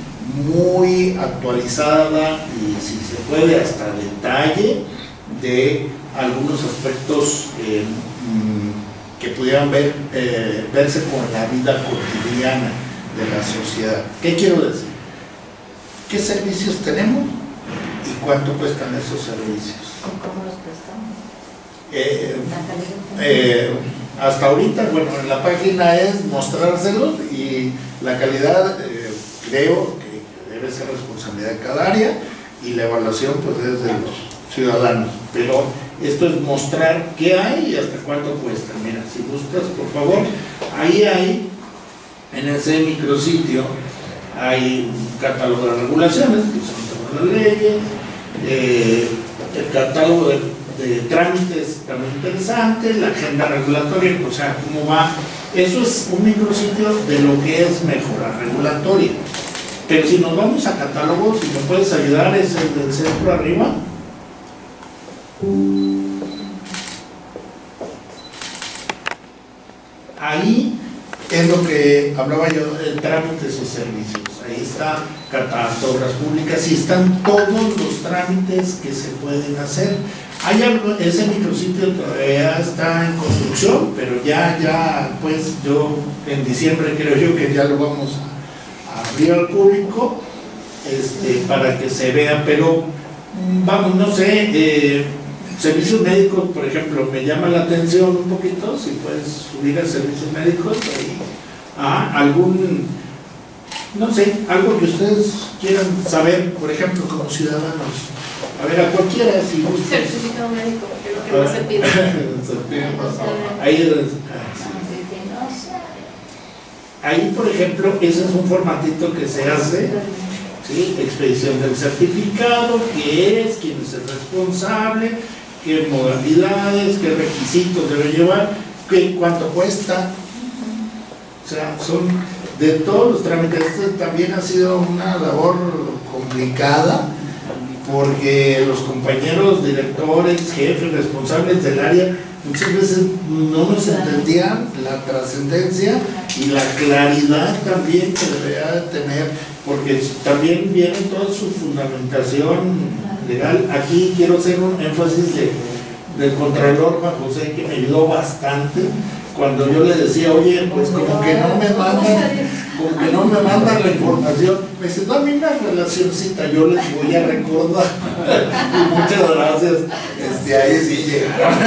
muy actualizada y si se puede hasta detalle de algunos aspectos eh, que pudieran ver, eh, verse con la vida cotidiana de la sociedad. ¿Qué quiero decir? ¿Qué servicios tenemos y cuánto cuestan esos servicios? ¿Cómo los prestamos? Eh, eh, hasta ahorita, bueno, en la página es mostrárselos y la calidad eh, creo que debe ser responsabilidad de cada área y la evaluación pues es de los ciudadanos, pero esto es mostrar qué hay y hasta cuánto cuesta. Mira, si gustas, por favor, ahí hay, en ese micrositio hay un catálogo de regulaciones que son todas las leyes, eh, el catálogo de de trámites también interesante, la agenda regulatoria, o sea, cómo va. Eso es un micrositio de lo que es mejora regulatoria. Pero si nos vamos a catálogos, si me puedes ayudar, es el del centro arriba. Ahí es lo que hablaba yo de trámites y servicios. Ahí está catastro, obras públicas y están todos los trámites que se pueden hacer. Hay algo, ese micrositio todavía está en construcción, pero ya, ya, pues yo en diciembre creo yo que ya lo vamos a, a abrir al público este, para que se vea, pero vamos, no sé, eh, servicios médicos, por ejemplo, me llama la atención un poquito, si puedes subir a servicios médicos, ahí, ah, algún, no sé, algo que ustedes quieran saber, por ejemplo, como ciudadanos. A ver, a cualquiera, si gusta. Certificado médico, que es lo que más se pide. Se pide más. Ahí, es, ahí, por ejemplo, ese es un formatito que se hace, ¿sí? Expedición del certificado, qué es, quién es el responsable, qué modalidades, qué requisitos debe llevar, qué, cuánto cuesta. O sea, son de todos los trámites. Este también ha sido una labor complicada, porque los compañeros, directores, jefes, responsables del área, muchas veces no nos entendían la trascendencia y la claridad también que debería tener, porque también viene toda su fundamentación legal. Aquí quiero hacer un énfasis de, del Contralor Juan José, que me ayudó bastante cuando yo le decía, oye, pues como que no me mandan, como que no me mandan la información, me dice, dame una relacioncita, yo les voy a recordar. Muchas gracias. Este, ahí sí llegaron.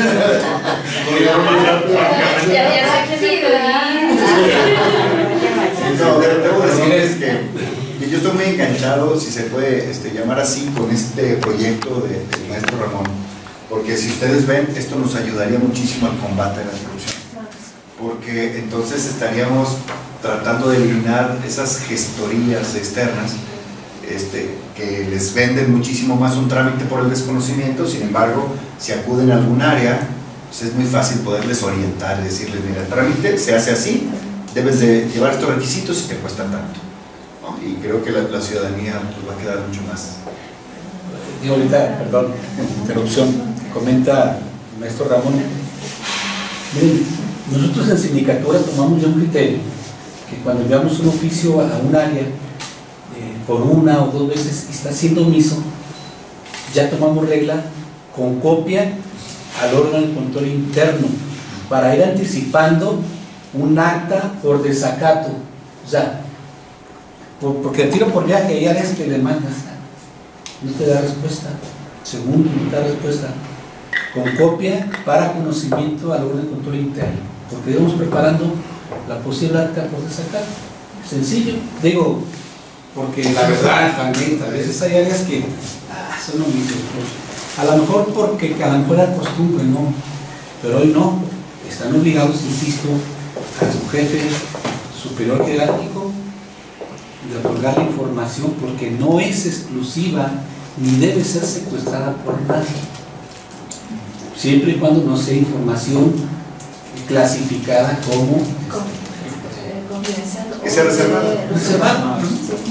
No, pero debo decirles que, que yo estoy muy enganchado, si se puede este, llamar así, con este proyecto de, del maestro Ramón, porque si ustedes ven, esto nos ayudaría muchísimo al combate a la corrupción, porque entonces estaríamos tratando de eliminar esas gestorías externas este, que les venden muchísimo más un trámite por el desconocimiento. Sin embargo, si acuden a algún área, pues es muy fácil poderles orientar y decirles, mira, el trámite se hace así, debes de llevar estos requisitos y te cuesta tanto, ¿no? Y creo que la, la ciudadanía pues, va a quedar mucho más. Digo ahorita, perdón, interrupción, comenta el maestro Ramón. Miren, nosotros en sindicatura tomamos ya un criterio, que cuando enviamos un oficio a un área, eh, por una o dos veces y está siendo omiso, ya tomamos regla con copia al órgano de control interno, para ir anticipando un acta por desacato. O sea, por, porque el tiro por viaje hay áreas que demandas no te da respuesta. Segundo, no te da respuesta. Con copia para conocimiento al orden de control interno, porque íbamos preparando la posible acta por desacato. Sencillo, digo, porque la verdad también, a veces hay áreas que ah, son lo mismo. A lo mejor porque a lo mejor la costumbre, no, pero hoy no. Están obligados, insisto, a su jefe superior jerárquico de otorgar la información, porque no es exclusiva ni debe ser secuestrada por nadie, siempre y cuando no sea información clasificada como confidencial. Que sea reservada. Reservada.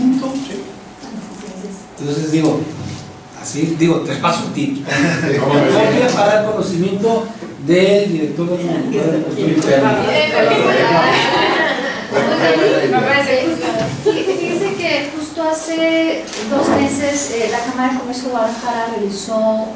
Entonces digo, así digo, te paso tips. Copia para el conocimiento del director de la control interno. Fíjense que justo hace dos meses eh, la Cámara de Comercio de Guadalajara realizó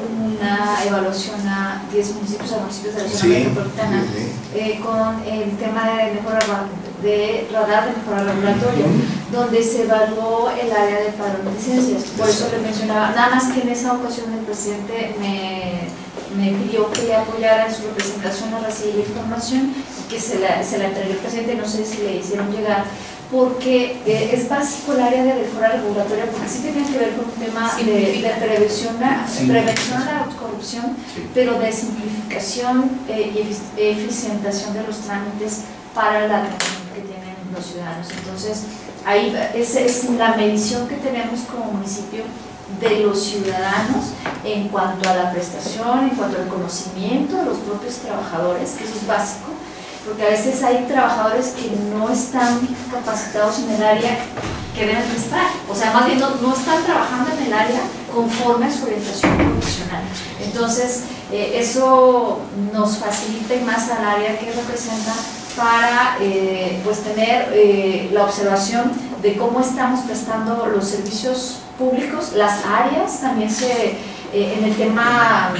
una evaluación a diez municipios, a municipios de la zona Sí, metropolitana sí, sí. eh, con el tema de mejora de radar de mejora regulatoria, donde se evaluó el área de padrón de licencias. Por eso le mencionaba, nada más que en esa ocasión el presidente me, me pidió que le apoyara en su representación a recibir la información y que se la, se la entregué al presidente, no sé si le hicieron llegar, porque eh, es básico el área de mejora regulatoria, porque sí tiene que ver con un tema de, de prevención, a, Sí. prevención a la corrupción, Sí. pero de simplificación eh, y efic- eficientación de los trámites para la atención que tienen los ciudadanos. Entonces, ahí esa es la medición que tenemos como municipio de los ciudadanos en cuanto a la prestación, en cuanto al conocimiento de los propios trabajadores, que eso es básico, porque a veces hay trabajadores que no están capacitados en el área que deben de estar, o sea, más bien no, no están trabajando en el área conforme a su orientación profesional. Entonces, eh, eso nos facilita y más al área que representa para eh, pues tener eh, la observación de cómo estamos prestando los servicios públicos, las áreas, también se, eh, en el tema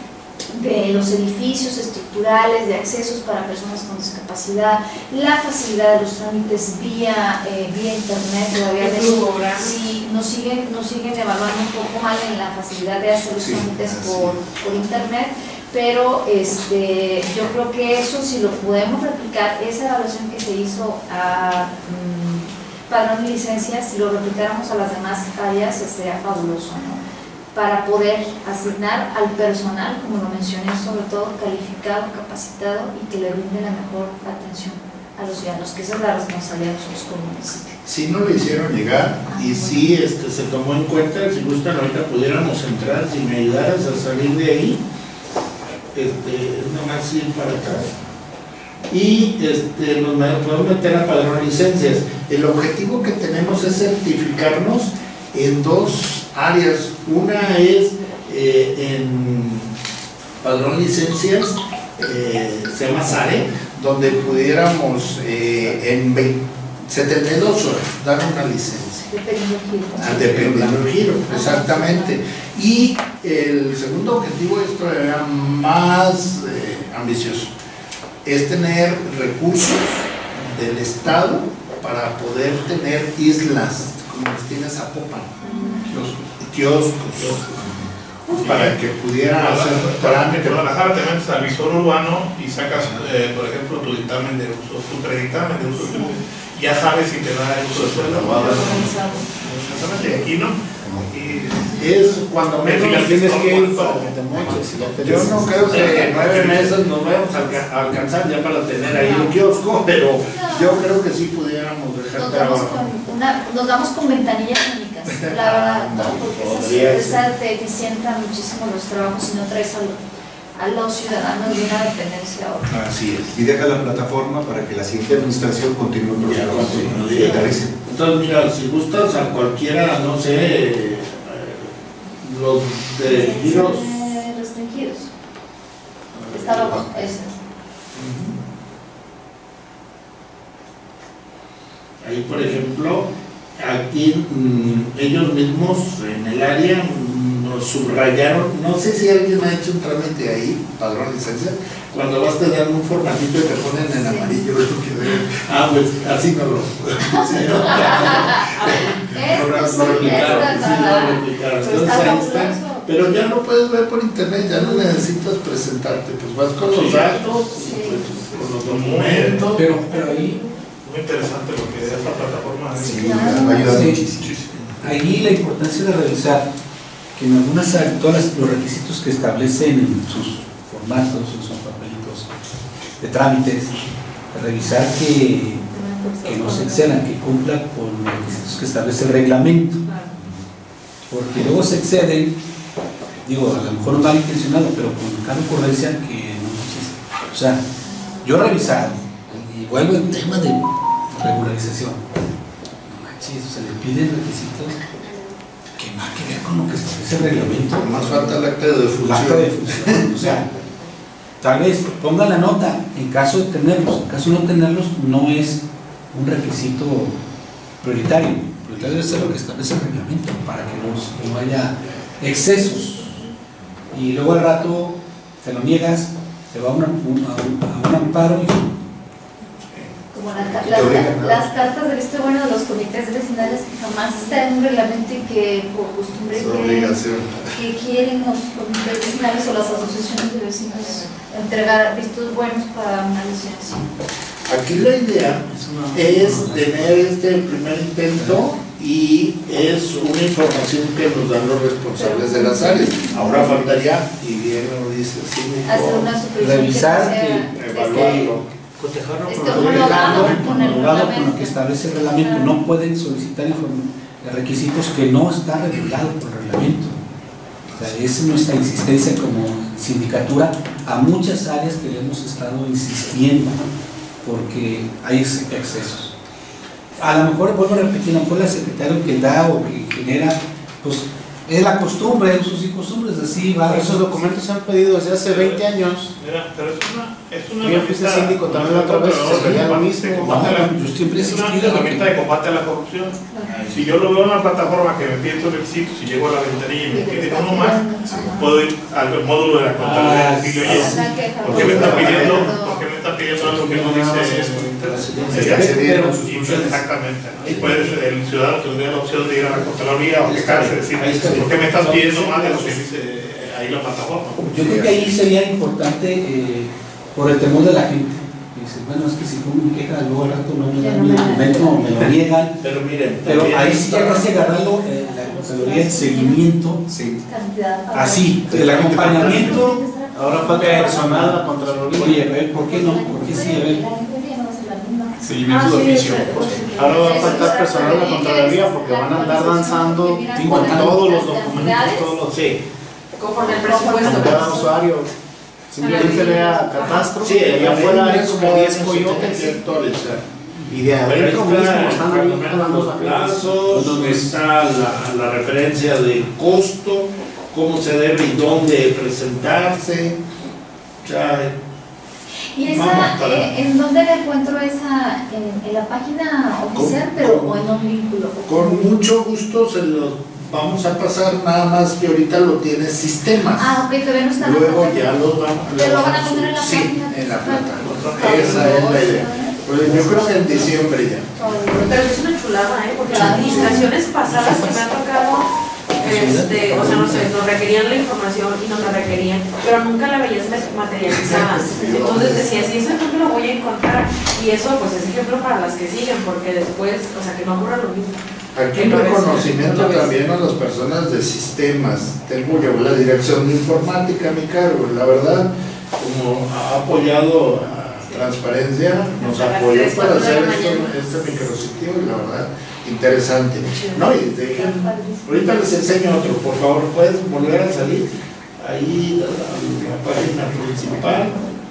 de los edificios estructurales, de accesos para personas con discapacidad, la facilidad de los trámites vía, eh, vía internet, todavía de eso, sí, nos siguen, nos siguen evaluando un poco mal en la facilidad de hacer los Sí, trámites así por, por internet, pero este, yo creo que eso, si lo podemos replicar, esa evaluación que se hizo a mmm, padrón y licencias, si lo replicáramos a las demás áreas, sería fabuloso, ¿no? Para poder asignar al personal, como lo mencioné, sobre todo calificado, capacitado y que le brinde la mejor atención a los ciudadanos, que esa es la responsabilidad de nosotros como municipio. Sí nos lo hicieron llegar y sí este, se tomó en cuenta. Si gustan ahorita pudiéramos entrar, si me ayudaras a salir de ahí, este, nomás ir para atrás y este, nos podemos meter a padrón licencias. El objetivo que tenemos es certificarnos en dos áreas. Una es eh, en padrón licencias, eh, se llama SARE, donde pudiéramos eh, en veinte, setenta y dos horas dar una licencia. Dependiendo del giro. Ah, dependiendo del giro, exactamente. Y el segundo objetivo es todavía más eh, ambicioso, es tener recursos del Estado para poder tener islas, como las tiene Zapopan, kioscos, kioscos, para que pudieran hacer trámites. En Guadalajara te metes al visor urbano y sacas, eh, por ejemplo, tu dictamen de uso, tu predictamen de uso, ya sabes si te da el uso de suelo. Exactamente, aquí no. Y es cuando menos tienes que ir para que te moches. Yo no creo que en nueve meses nos vayamos a alcanzar ya para tener ahí un kiosco, pero yo creo que sí pudiéramos dejar Nos damos, trabajo. con una, nos damos con ventanillas únicas, la verdad, ¿no? Porque esa, esa te eficienta muchísimo los trabajos y no traes a, a los ciudadanos de una dependencia a otra. Así es. Y deja la plataforma para que la siguiente administración continúe el Ya, proceso. continúe. Y aterrice. Entonces, mira, si gustas a cualquiera, no sé, eh, los de giros. Eh, restringidos. Está abajo, ese. Ahí, por ejemplo, aquí mmm, ellos mismos en el área nos lo subrayaron. No sé si alguien ha hecho un trámite ahí, padrón de licencia, cuando vas te dan un formatito y te ponen en amarillo. Ah, pues así no lo. Sí, no, Esto no lo sí, replicaron, esta sí, no nada. lo replicaron. Pues Entonces está ahí está. fabuloso. Pero ya lo puedes ver por internet, ya no necesitas presentarte, pues vas con los datos, Sí. pues, con los documentos. Pero, pero ahí, Muy interesante lo que es esta plataforma. Sí, Claro. me ayuda Sí. muchísimo. ahí la importancia de revisar que en algunas áreas, todos los requisitos que establecen en sus formatos, en sus papelitos de trámites, revisar que, que no se excedan, que cumplan con los requisitos que establece el reglamento, porque luego se exceden, digo, a lo mejor no mal intencionado, pero con cada ocurrencia que no existe. O sea, yo he revisado, y vuelvo al tema de regularización, no manches, se le piden requisitos que nada que ver con lo que establece el reglamento. Más falta el acta de defunción. El acta de defunción, o sea, tal vez ponga la nota en caso de tenerlos, en caso de no tenerlos no es un requisito prioritario. Prioritario debe ser lo que establece el reglamento para que no, no haya excesos. Y luego al rato te lo niegas, te va a, una, a, un, a un amparo y Como la- las, las cartas de visto bueno de los comités vecinales que jamás está en un reglamento y que por costumbre Es que, obligación. que quieren los comités vecinales o las asociaciones de vecinos entregar vistos buenos para una licitación. Aquí la idea es tener este primer intento y es una información que nos dan los responsables de las áreas. Ahora faltaría, y bien lo dice Hacer una Síndico, supervisión revisar que sea, que evaluarlo. Cotejarlo Este, con homologado. homologado con el homologado con lo reglamento. que establece el reglamento. No pueden solicitar inform- requisitos que no están regulados por el reglamento. O sea, esa es nuestra insistencia como sindicatura a muchas áreas que le hemos estado insistiendo porque hay ex- excesos. A lo mejor, vuelvo a repetir, a lo mejor la secretaria que da o que genera, pues es la costumbre, usos y costumbres, así va. Esos documentos se han pedido desde hace veinte años. Mira, pero es una, es una Yo fui herramienta- síndico también la otra vez, de se veía lo combate- mismo. de combate a la- No, yo siempre he es una insistido en herramienta que- de combate a la corrupción. Si yo lo veo en una plataforma que me pide estos requisitos y llego a la ventanilla y me piden uno más, puedo ir al módulo de la contabilidad y decirle, oye, Una queja. ¿por qué me está pidiendo, por qué me está pidiendo algo que no dice Ya se dieron sus y- funciones. exactamente, ¿no? Y puede ser, el ciudadano tendría la opción de ir a la Contraloría o quejarse, decir, Ahí está. ¿por qué me estás pidiendo más de lo que dice ahí la plataforma? Yo creo que ahí sería importante eh, por el temor de la gente. Dice, bueno, es que si pongo mi queja, luego al rato no me Ya dan no mi me- documento, me lo niegan. Pero miren, Pero también ahí sí está- ya casi agarrarlo, eh, la Contraloría, el seguimiento, Sí. Cantidad. así, el acompañamiento. Ahora falta personal, la Contraloría. Oye, a ver, ¿por qué no? ¿Por qué sí? A ver. Seguimiento de oficio. Ahora va a faltar personal en la Contraloría porque van a andar danzando con todos los documentos, todos los, sí, Conforme el con presupuesto. cada usuario. Simplemente vea catastro, Sí, y allá afuera hay como diez coyotes coyotes que actualizar. y de adentro mismo están ahí jalando los papeles. plazos, está la, la referencia de costo, cómo se debe y dónde presentarse. O sea, ¿Y esa, Vamos para- eh, en dónde le encuentro esa? ¿En, en la página oficial, Con- pero con- o en un vínculo? con mucho gusto se los vamos a pasar, nada más que ahorita lo tiene sistemas. Ah, ok, todavía no está en la Luego página. ya los vamos ¿Pero lo van a poner en la sí, página? en la plataforma. Fabuloso. Esa es la idea. Pues yo creo que en diciembre ya. Pero es una chulada, ¿eh? Porque las Claro. administraciones pasadas que me han tocado, este, o sea, no sé, nos requerían la información y nos la requerían, pero nunca la veías materializada. Entonces decías, y eso ejemplo lo voy a encontrar, y eso pues es ejemplo para las que siguen, porque después, o sea, que no ocurra lo mismo. Aquí un reconocimiento también a las personas de sistemas. Tengo yo la dirección de informática a mi cargo. La verdad, como ha apoyado a Transparencia, nos apoyó para hacer esto- este micrositio y la verdad, interesante. No, y dejen, ahorita les enseño otro, por favor, puedes volver a salir ahí a la página principal.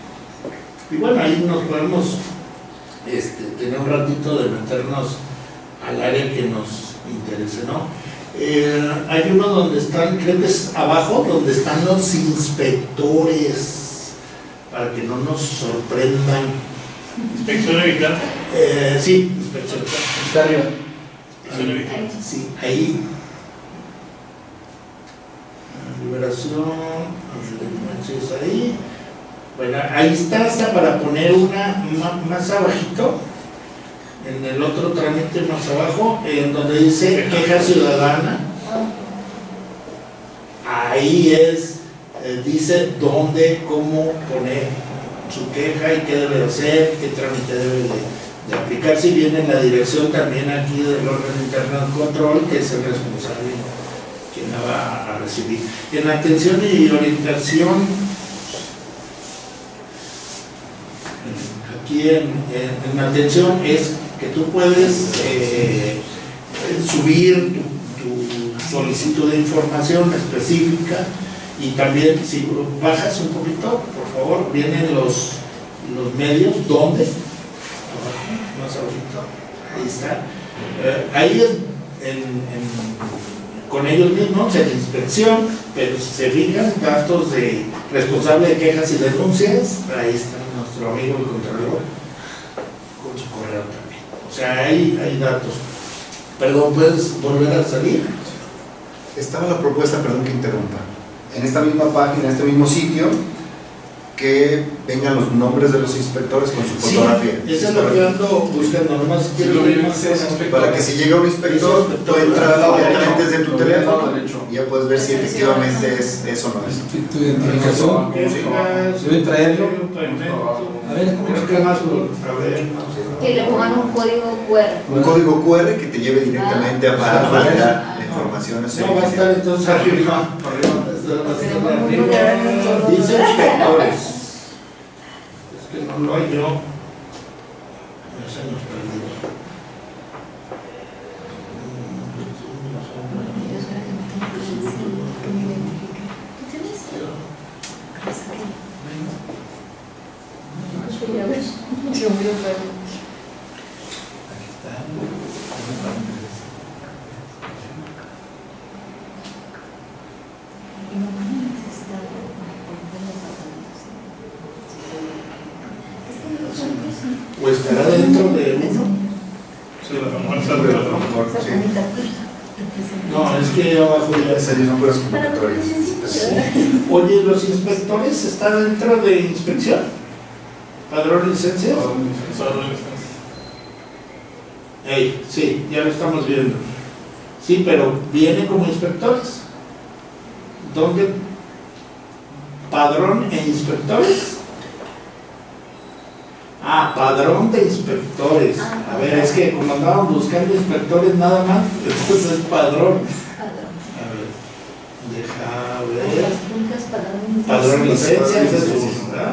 Y bueno, ahí nos podemos este, tener un ratito de meternos al área que nos interese, ¿no? Eh, hay uno donde están, creo que es abajo, donde están los inspectores, para que no nos sorprendan. Inspección de vigilancia. Eh, sí, inspección. Está arriba. Inspección de vigilancia. Sí, ahí. deliberación, sí es ahí. Bueno, ahí está hasta para poner una más abajito, en el otro trámite más abajo, en donde dice queja ciudadana. Ahí es, eh, dice dónde, cómo poner su queja y qué debe hacer, qué trámite debe de, de aplicar. Si viene en la dirección también aquí del órgano interno de control, que es el responsable quien la va a recibir. En atención y orientación, aquí en, en, en atención es que tú puedes eh, subir tu, tu solicitud de información específica, y también si bajas un poquito, por favor, vienen los, los medios, ¿dónde? Más abajito, ahí está. Eh, ahí es en, en, con ellos mismos en inspección, pero si se fijan, datos de responsable de quejas y denuncias, ahí está nuestro amigo el Contralor con su correo también. O sea, hay, hay datos. Perdón, ¿puedes volver a salir? Estaba la propuesta, perdón que interrumpa, en esta misma página, en este mismo sitio, que vengan los nombres de los inspectores con su fotografía. Sí, eso es lo que ando buscando, nomás quiero ver más para que si llega un inspector, tú entras directamente desde tu teléfono y ya puedes ver si efectivamente es eso o no es. Tu identificación. Debe traerlo. A ver, ¿qué más? A ver, que le pongan un código cu erre. Un código cu erre que te lleve directamente a para validar la información. No va a estar entonces arriba. Dice inspectores. Es que no lo hay yo. Ya se nos perdió. ¿O estará dentro de uno? Sí, a lo mejor sale de otro. No, es que abajo ya Esas son puras convocatorias. Oye, ¿los inspectores están dentro de inspección? ¿Padrón licencias? Ey, sí, ya lo estamos viendo. Sí, pero ¿vienen como inspectores? ¿Dónde? ¿Padrón e inspectores? Ah, padrón de inspectores. A ver, es que como andaban buscando inspectores nada más, entonces es padrón. A ver, deja ver. Padrón licencias, eso, ¿verdad?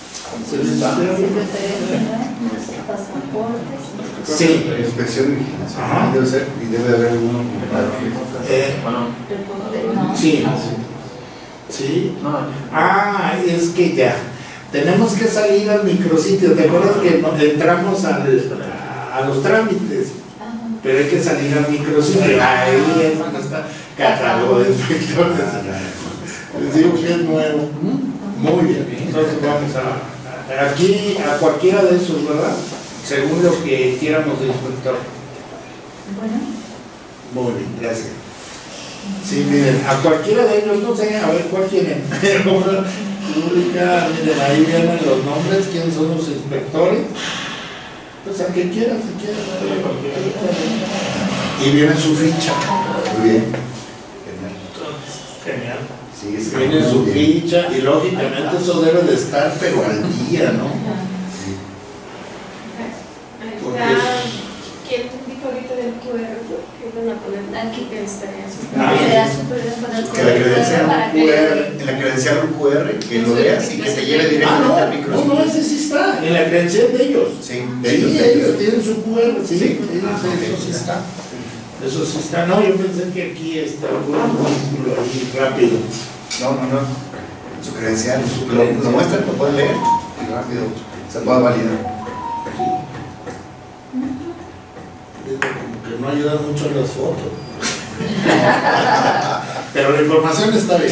Sí. Inspección y vigilancia. Debe ser, y debe haber uno como padrón. Eh, sí. Sí. Ah, es que ya. Tenemos que salir al micrositio. ¿Te acuerdas que nos entramos al, a los trámites? Pero hay que salir al micrositio. Ahí es donde está catálogo de inspectores. Les digo que es nuevo. Muy bien. Entonces vamos a, a aquí a cualquiera de esos, ¿verdad? Según lo que quieramos de inspector. Bueno. Muy bien, gracias. Sí, miren, a cualquiera de ellos, no sé, a ver cuál quieren. Pública, miren, ahí vienen los nombres, quiénes son los inspectores. Pues a que quieran, si quieren. Y viene su ficha. Muy bien. Genial. Sí, sí, Viene su bien. ficha y lógicamente eso debe de estar, pero al día, ¿no? Sí. ¿Quién dijo ahorita del cu erre? ¿Qué van a poner aquí? Que estaría Ah, Será súper bien poner Que la credencial para un que- cu erre, en la credencial un cu erre, que lo veas y que te lleve Ah, directamente al no, no, no, micrositio. ese sí está, en la credencial de ellos. Sí, de Sí, ellos, de ellos ellos. tienen su cu erre, sí, Sí. ellos, eso sí está. Eso sí está. No, yo pensé que aquí está algún vínculo ahí rápido. No, no, no. Su credencial, su, lo, lo muestran, lo pueden leer y rápido se puede validar. Como que no ayudan mucho las fotos. Pero la información está bien.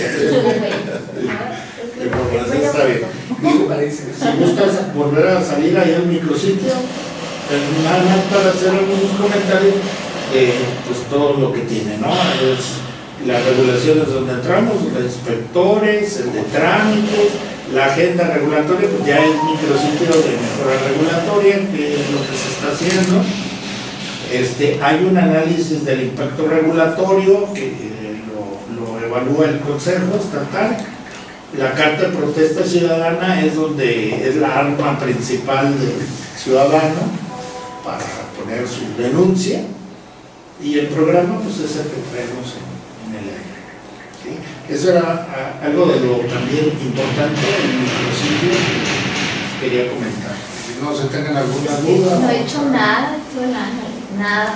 La información está bien. Si gustas volver a salir ahí al micrositio, nada más para hacer algunos comentarios de pues todo lo que tiene, ¿no? Es las regulaciones donde entramos, los inspectores, el de trámites, la agenda regulatoria, pues ya es micrositio de mejora regulatoria, que es lo que se está haciendo. Este, hay un análisis del impacto regulatorio que eh, lo, lo evalúa el Consejo Estatal. La carta de protesta ciudadana es donde es la arma principal del ciudadano para poner su denuncia, y el programa pues es el que traemos en, en el aire, ¿sí? Eso era a, algo de lo también importante en el micrositio que quería comentar. Si no se tengan alguna duda. No he hecho nada todo el año, nada.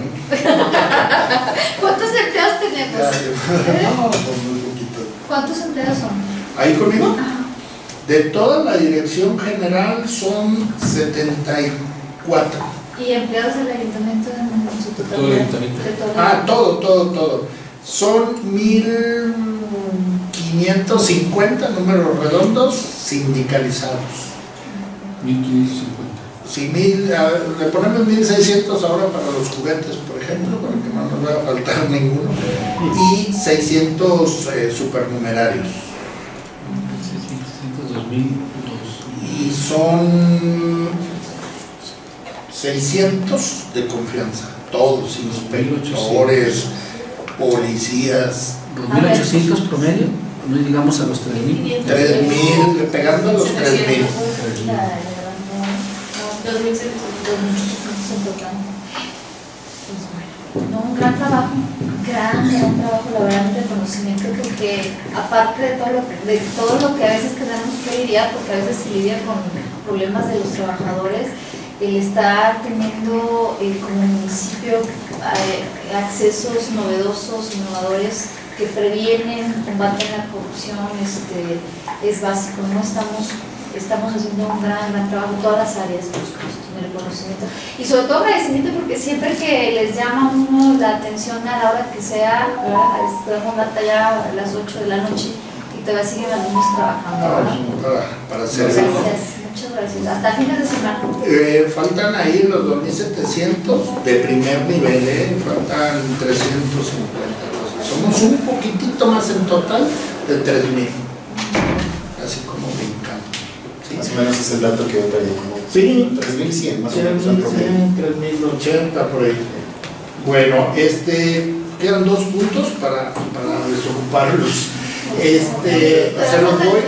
¿Cuántos empleados tenemos? No, pues muy poquito. ¿Cuántos empleados son? ¿Ahí conmigo? Ajá. De toda la dirección general son setenta y cuatro. ¿Y empleados del ayuntamiento en su totalidad? Todo el ayuntamiento. De todo el- Ah, todo, todo, todo. Son mil quinientos cincuenta números redondos sindicalizados. mil quinientos cincuenta. Si mil, a ver, le ponemos mil seiscientos ahora para los juguetes, por ejemplo, para que no nos vaya a faltar ninguno. Y seiscientos eh, supernumerarios. seiscientos, dos mil, dos. Y son seiscientos de confianza, todos, inspectores, policías, dos mil ochocientos promedio, no llegamos a los tres mil. tres mil, pegando a los tres mil. dos mil setecientos en total. No, un gran trabajo, gran, gran trabajo, la verdad, de reconocimiento, porque aparte de todo, lo que, de todo lo que a veces tenemos que lidiar, porque a veces se lidia con problemas de los trabajadores, el estar teniendo eh, como municipio eh, accesos novedosos, innovadores, que previenen, combaten la corrupción, este, es básico, ¿no? Estamos, estamos haciendo un gran, gran trabajo en todas las áreas, por supuesto, en el reconocimiento. Y sobre todo agradecimiento, porque siempre que les llama uno la atención a la hora que sea, ¿verdad? Estamos ya a las ocho de la noche y todavía siguen algunos trabajando, ¿verdad? Para, para hacer Gracias, muchas gracias. Hasta fines de semana. Eh, faltan ahí los dos mil setecientos de primer nivel, eh, faltan trescientos cincuenta. Somos un poquitito más en total de tres mil. Así como brincando. ¿Sí? Más o menos es el dato que yo traía, como Sí, tres mil cien más o tres menos. mil en promedio. cien, tres mil ochenta por ahí. Bueno, este, quedan dos puntos para, para desocuparlos. Este, se los voy,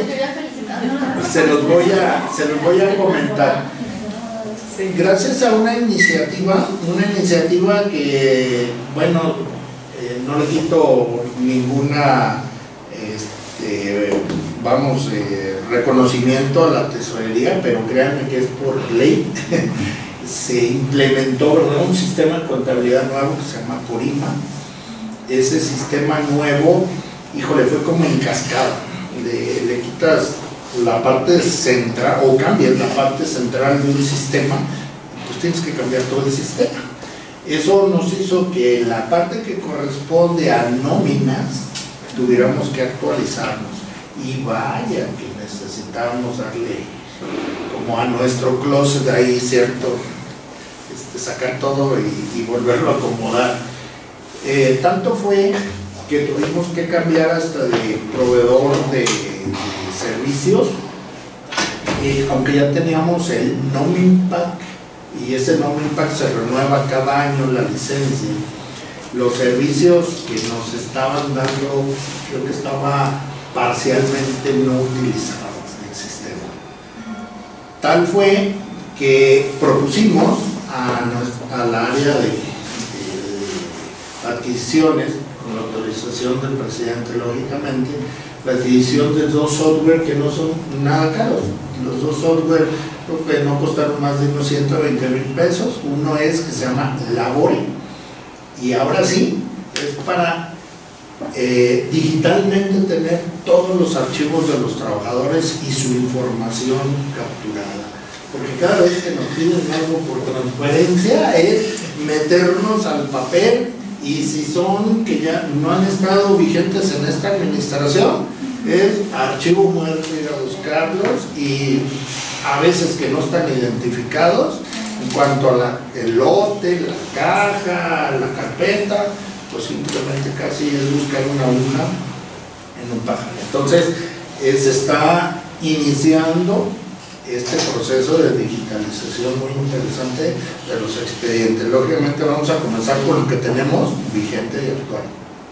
se los voy a, se los voy a comentar. Gracias a una iniciativa, una iniciativa que, bueno, eh, no le quito ninguna, este, vamos, eh, reconocimiento a la tesorería, pero créanme que es por ley. Se implementó, ¿verdad?, un sistema de contabilidad nuevo que se llama Corima. Ese sistema nuevo, híjole, fue como en cascada. Le, le quitas la parte central o cambias la parte central de un sistema, pues tienes que cambiar todo el sistema. Eso nos hizo que la parte que corresponde a nóminas tuviéramos que actualizarnos, y vaya que necesitábamos darle como a nuestro closet ahí, cierto, este, sacar todo y, y volverlo a acomodar. Eh, tanto fue que tuvimos que cambiar hasta de proveedor de, de servicios, eh, aunque ya teníamos el Nomimpac, y ese Nomimpac se renueva cada año la licencia. Los servicios que nos estaban dando, creo que estaba parcialmente no utilizados el sistema. Tal fue que propusimos a, nuestra, a la área de, de adquisiciones, con la autorización del presidente, lógicamente, la adquisición de dos software que no son nada caros. Los dos software creo que no costaron más de unos ciento veinte mil pesos. Uno es que se llama Labore, y ahora sí es para eh, digitalmente tener todos los archivos de los trabajadores y su información capturada, porque cada vez que nos piden algo por transparencia es meternos al papel, y si son que ya no han estado vigentes en esta administración, es archivo muerto, ir a buscarlos, y a veces que no están identificados en cuanto a la, el lote, la caja, la carpeta, pues simplemente casi es buscar una aguja en un pájaro. Entonces, eh, se está iniciando este proceso de digitalización muy interesante de los expedientes. Lógicamente vamos a comenzar con lo que tenemos vigente y actual.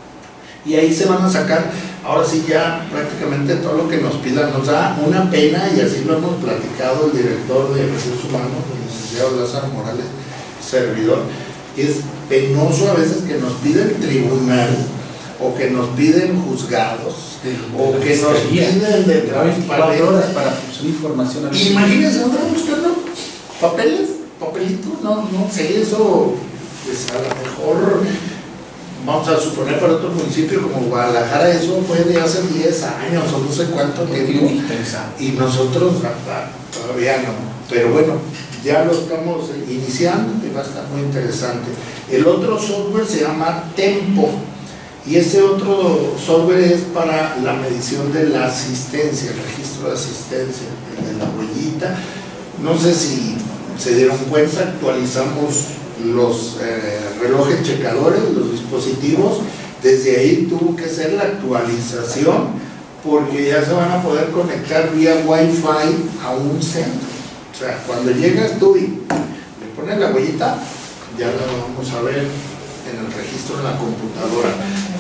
Y ahí se van a sacar, ahora sí ya prácticamente todo lo que nos pidan. Nos da una pena, y así lo hemos platicado el director de Recursos Humanos, el licenciado Lázaro Morales, servidor, que es penoso a veces que nos pide el tribunal, o que nos piden juzgados, o que nos piden de transparencia horas para subir información. Imagínense, ¿no están buscando papeles, papelitos? No, no sé, eso pues a lo mejor, vamos a suponer para otro municipio como Guadalajara, eso fue de hace diez años o no sé cuánto tiempo, y nosotros todavía no, pero bueno, ya lo estamos iniciando y va a estar muy interesante. El otro software se llama Tempo, y ese otro software es para la medición de la asistencia, el registro de asistencia, el de la huellita. No sé si se dieron cuenta, actualizamos los eh, relojes checadores, los dispositivos. Desde ahí tuvo que ser la actualización, porque ya se van a poder conectar vía Wi-Fi a un centro. O sea, cuando llegas tú y le pones la huellita, ya la vamos a ver en el registro en la computadora.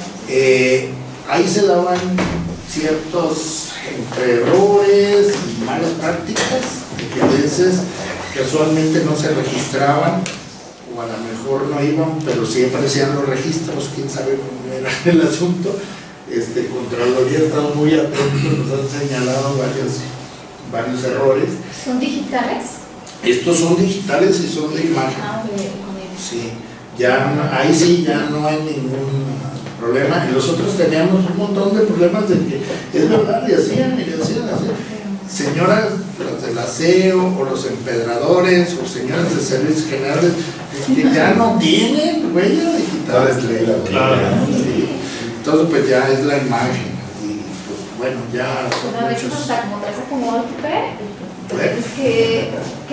Eh, ahí se daban ciertos entre errores y malas prácticas, que a veces casualmente no se registraban, o a lo mejor no iban, pero sí aparecían los registros, quién sabe cómo era el asunto. Este, Contraloría estaba muy atento, nos han señalado varios, varios errores. ¿Son digitales? Estos son digitales y son de imagen. Ah, bien. Sí, ya no, ahí sí ya no hay ningún problema. Y nosotros teníamos un montón de problemas de que, es verdad, le hacían, y le hacían, hacían. Señoras, los del aseo, o los empedradores, o señoras de servicios generales, que ya no tienen huella digital. Claro. Sí. Entonces, pues ya es la imagen. Y pues bueno, ya. Una vez hasta como traes acomodado tu ¿Eh? es que. que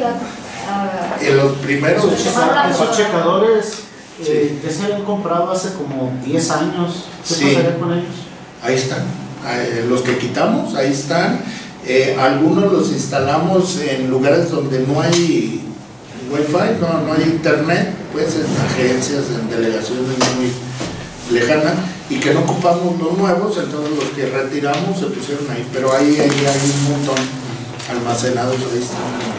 uh, en los primeros. Esos checadores eh, que se habían comprado hace como diez años, ¿qué Sí. pasaría con ellos? Ahí están. Eh, los que quitamos, ahí están. Eh, algunos los instalamos en lugares donde no hay wifi, no, no hay internet, pues en agencias, en delegaciones muy lejanas, y que no ocupamos los nuevos, entonces los que retiramos se pusieron ahí, pero ahí, ahí hay un montón almacenados, ahí están.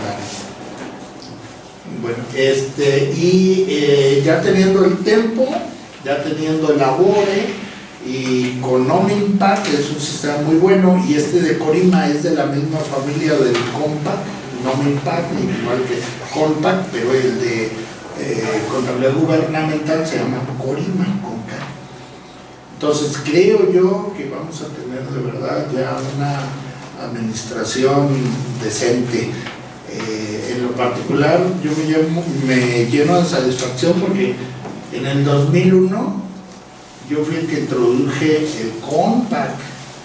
Bueno, este, y eh, ya teniendo el Tempo, ya teniendo el Abore, y con Nomimpact, que es un sistema muy bueno, y este de Corima es de la misma familia del Compact, Nomimpact, igual que Compact, pero el de eh, contabilidad gubernamental se llama Corima, Compact. Entonces creo yo que vamos a tener de verdad ya una administración decente. Eh, en lo particular yo me, llamo, me lleno de satisfacción porque en el dos mil uno yo fui el que introduje el Compact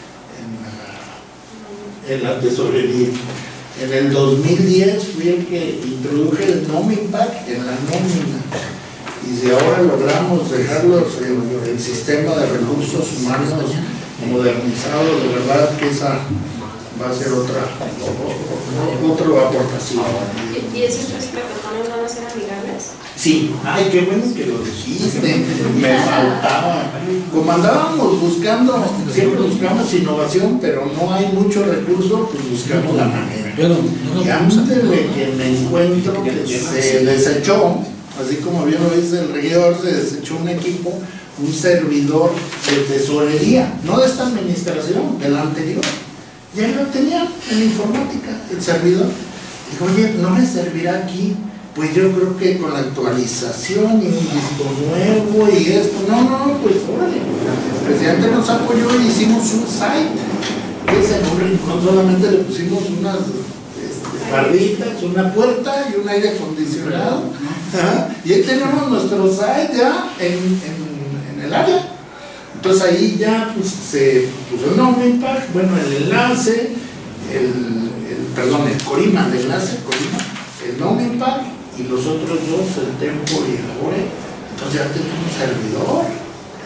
en la, en la tesorería. En el dos mil diez fui el que introduje el Nomimpact en la nómina. Y si ahora logramos dejarlos en el sistema de recursos humanos modernizado, de verdad que esa va a ser otra, otra aportación. ¿Y esos tres plataformas van a ser amigables? Sí, ay, qué bueno que lo dijiste, me faltaba. Como andábamos buscando, siempre buscamos innovación, pero no hay mucho recurso, pues buscamos la manera. Y antes de que me encuentro que se desechó, así como bien lo dice el regidor, se desechó un equipo, un servidor de tesorería, no de esta administración, de la anterior. Ya lo tenía en informática, el servidor. Dijo, oye, ¿no me servirá aquí? Pues yo creo que con la actualización y un disco nuevo y esto, no, no, pues órale. El presidente nos apoyó y hicimos un site, que es en un rincón, solamente le pusimos unas este, barritas, una puerta y un aire acondicionado. Ajá. Y ahí tenemos nuestro site ya en, en, en el área. Entonces ahí ya pues, se puso el Nomimpact, bueno, el enlace, el, el, perdón, el Corima, el enlace, Corima, el Nomimpact y los otros dos, el Tempo y el Abore. Entonces ya tenemos un servidor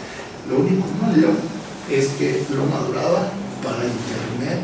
Lo único malo es que lo maduraba para internet.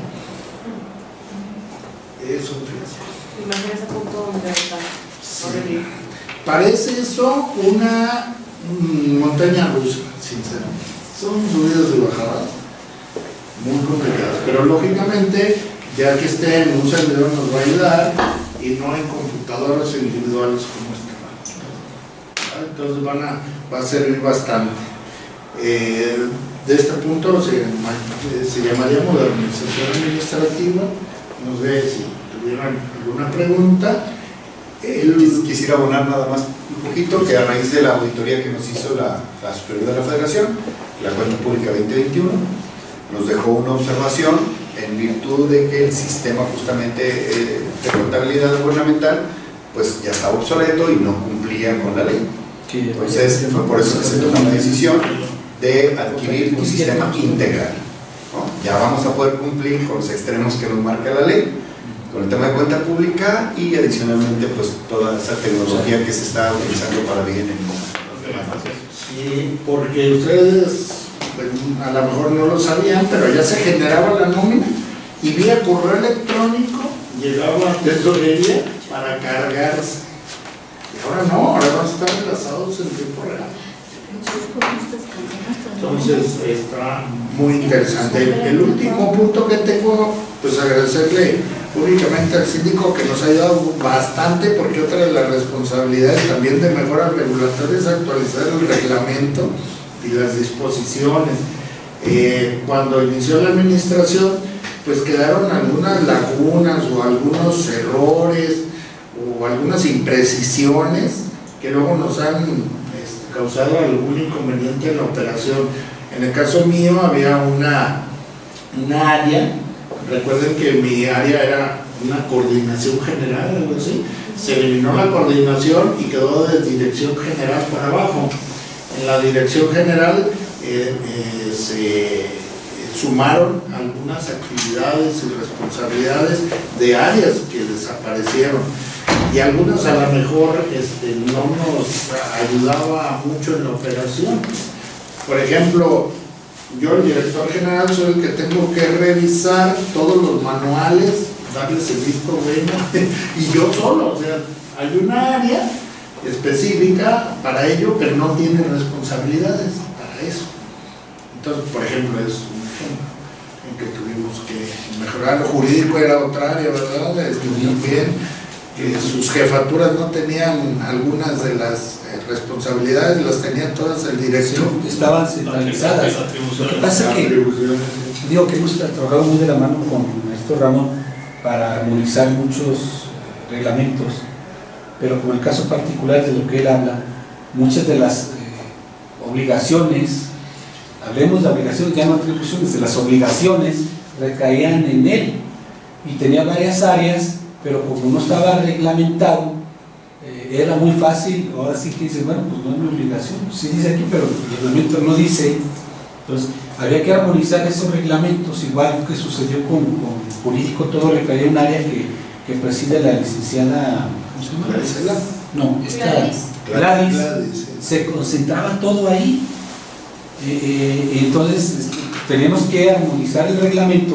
Es un riesgo. Imagínate a punto donde está. Sí. Parece eso una mm, montaña rusa, sinceramente. Son subidas y bajadas muy complicadas, pero lógicamente, ya que esté en un servidor nos va a ayudar y no en computadoras individuales como esta. Entonces van a, va a servir bastante. Eh, de este punto se, se llamaría modernización administrativa. No sé si tuvieran alguna pregunta. El, quisiera abonar nada más un poquito que a raíz de la auditoría que nos hizo la, la Superior de la Federación, la Cuenta Pública veinte veintiuno, nos dejó una observación en virtud de que el sistema justamente eh, de contabilidad gubernamental pues ya estaba obsoleto y no cumplía con la ley. Entonces fue por eso que se tomó la decisión de adquirir un sistema integral, ¿no? Ya vamos a poder cumplir con los extremos que nos marca la ley, con el tema de cuenta pública y adicionalmente pues toda esa tecnología que se está utilizando para bien en el mundo. Sí, porque ustedes a lo mejor no lo sabían, pero ya se generaba la nómina y vía correo electrónico llegaba a tesorería para cargarse. Y ahora no, ahora van a estar enlazados en tiempo real. Entonces está muy interesante. El último punto que tengo, pues agradecerle públicamente al síndico que nos ha ayudado bastante, porque otra de las responsabilidades también de mejoras regulatorias es actualizar el reglamento y las disposiciones. Eh, cuando inició la administración, pues quedaron algunas lagunas o algunos errores o algunas imprecisiones que luego nos han este, causado algún inconveniente en la operación. En el caso mío había una, una área, recuerden que mi área era una coordinación general, algo así, se eliminó la coordinación y quedó de dirección general para abajo. En la dirección general eh, eh, se sumaron algunas actividades y responsabilidades de áreas que desaparecieron y algunas a lo mejor este, no nos ayudaba mucho en la operación. Por ejemplo, yo, el director general, soy el que tengo que revisar todos los manuales, darles el visto bueno, y yo solo, o sea, hay una área específica para ello, pero no tiene responsabilidades para eso. Entonces, por ejemplo, es un ejemplo en que tuvimos que mejorar. Lo jurídico era otra área, ¿verdad? También que sus jefaturas no tenían algunas de las responsabilidades, las tenía todas el director. Sí, estaban centralizadas. Lo que pasa es que, digo que hemos trabajado muy de la mano con Maestro Ramón para armonizar muchos reglamentos, pero con el caso particular de lo que él habla, muchas de las eh, obligaciones, hablemos de obligaciones, ya no atribuciones, de las obligaciones recaían en él y tenía varias áreas, pero como no estaba reglamentado, eh, era muy fácil. Ahora sí que dice, bueno, pues no es mi obligación, sí dice aquí, pero el reglamento no dice. Entonces había que armonizar esos reglamentos, igual que sucedió con, con jurídico, todo recaía en un área que, que preside la licenciada, ¿cómo se llama? No, esta Gladys. Gladys, Gladys, se concentraba todo ahí. Eh, eh, entonces teníamos que armonizar el reglamento,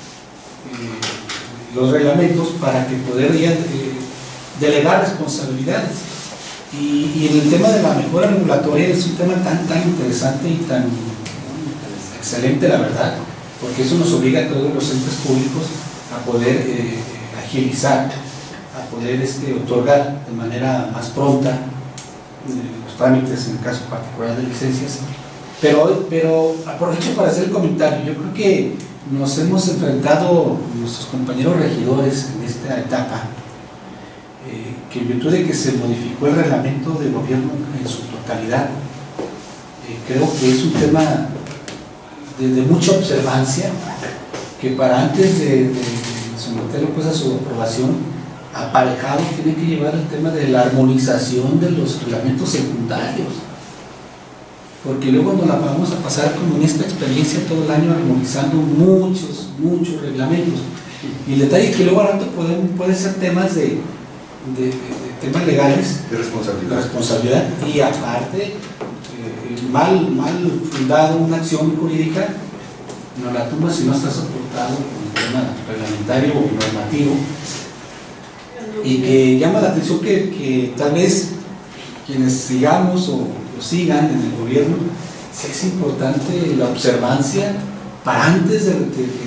eh, los reglamentos, para que poder ya, eh, delegar responsabilidades. Y, y en el tema de la mejora regulatoria es un tema tan, tan interesante y tan excelente, la verdad, porque eso nos obliga a todos los entes públicos a poder eh, agilizar, a poder este, otorgar de manera más pronta eh, los trámites, en el caso particular de licencias. Pero, pero aprovecho para hacer el comentario. Yo creo que nos hemos enfrentado, nuestros compañeros regidores, en esta etapa, eh, que en virtud de que se modificó el reglamento de gobierno en su totalidad, eh, creo que es un tema de, de mucha observancia, que para antes de, de, de someterlo pues a su aprobación, aparejado tiene que llevar el tema de la armonización de los reglamentos secundarios, porque luego nos la vamos a pasar como en esta experiencia todo el año armonizando muchos, muchos reglamentos. Y el detalle es que luego al rato pueden, pueden ser temas de, de, de, de temas legales, de responsabilidad. responsabilidad y aparte eh, mal, mal fundado una acción jurídica, no la tumba si no está soportado con un tema reglamentario o normativo, y que llama la atención que, que tal vez quienes sigamos o, o sigan en el gobierno, sí es importante la observancia para antes de, de, de,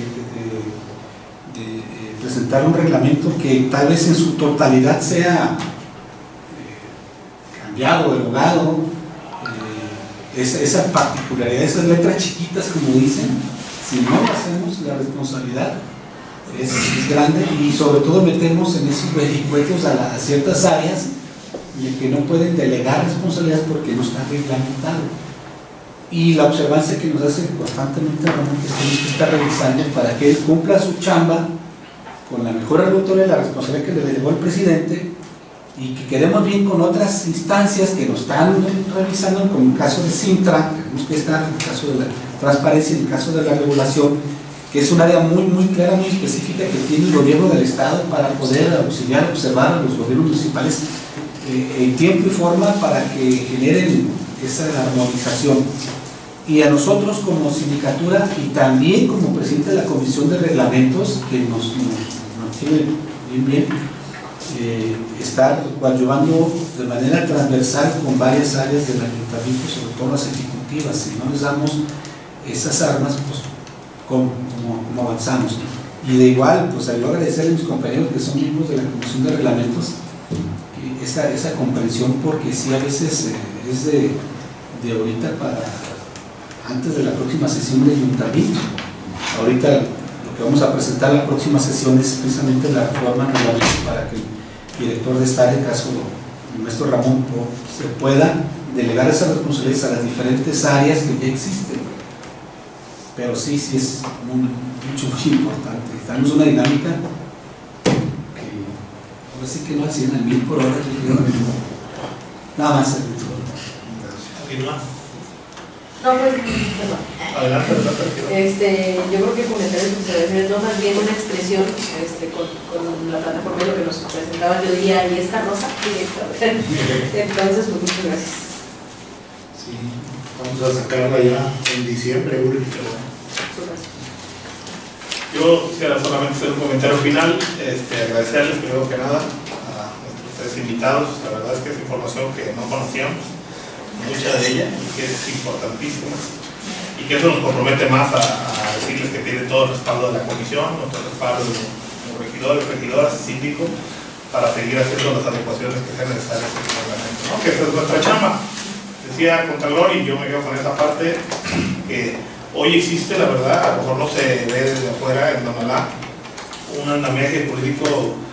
de, de presentar un reglamento que tal vez en su totalidad sea eh, cambiado, derogado, eh, esa, esa particularidad, esas letras chiquitas como dicen, si no lo hacemos, la responsabilidad es, es grande, y sobre todo metemos en esos vericuetos a, la, a ciertas áreas y que no pueden delegar responsabilidades porque no está reglamentado. Y la observancia que nos hace constantemente Ramón, que tenemos que estar revisando para que él cumpla su chamba con la mejor resolutoria de la responsabilidad que le delegó el presidente, y que quedemos bien con otras instancias que nos están revisando, como el caso de Cintra, tenemos que estar en el caso de la transparencia, en el caso de la regulación, que es un área muy, muy clara, muy específica que tiene el gobierno del Estado para poder auxiliar, observar a los gobiernos municipales eh, en tiempo y forma para que generen esa armonización. Y a nosotros como sindicatura y también como presidente de la Comisión de Reglamentos, que nos, nos, nos tiene bien, bien eh, estar coadyuvando de manera transversal con varias áreas del ayuntamiento, sobre todo las ejecutivas. Si no les damos esas armas, pues cómo, cómo, cómo avanzamos. Y de igual, pues yo agradecer a mis compañeros que son miembros de la Comisión de Reglamentos esa, esa comprensión, porque sí a veces eh, es de, de ahorita para antes de la próxima sesión de ayuntamiento. Ahorita lo que vamos a presentar la próxima sesión es precisamente la reforma en reglamento para que el director de esta área, en caso el maestro Ramón, se pueda delegar esas responsabilidades a las diferentes áreas que ya existen. Pero sí, sí es muy, mucho, muy importante. Estamos en una dinámica que ahora sí que no al cien, al mil por hora. Nada más. No, pues, perdón. Adelante, adelante. Este, yo creo que comentarios y observaciones, no, más bien una expresión este, con, con la plataforma de lo que nos presentaba, yo diría, y esta rosa, directo. Entonces, pues, muchas gracias. Sí, vamos a sacarla ya en diciembre, Uri. Yo quisiera solamente hacer un comentario final, este, agradecerles primero que nada a nuestros tres invitados. La verdad es que es información que no conocíamos, mucha de ella, y que es importantísima, y que eso nos compromete más a, a decirles que tienen todo el respaldo de la comisión, nuestro respaldo como regidores, regidoras, síndicos, para seguir haciendo las adecuaciones que sean necesarias en el reglamento, ¿no? Que esa es nuestra chamba. Decía Contralor, y yo me quedo con esa parte, que hoy existe, la verdad, a lo mejor no se ve desde afuera en Tonalá, un andamiaje político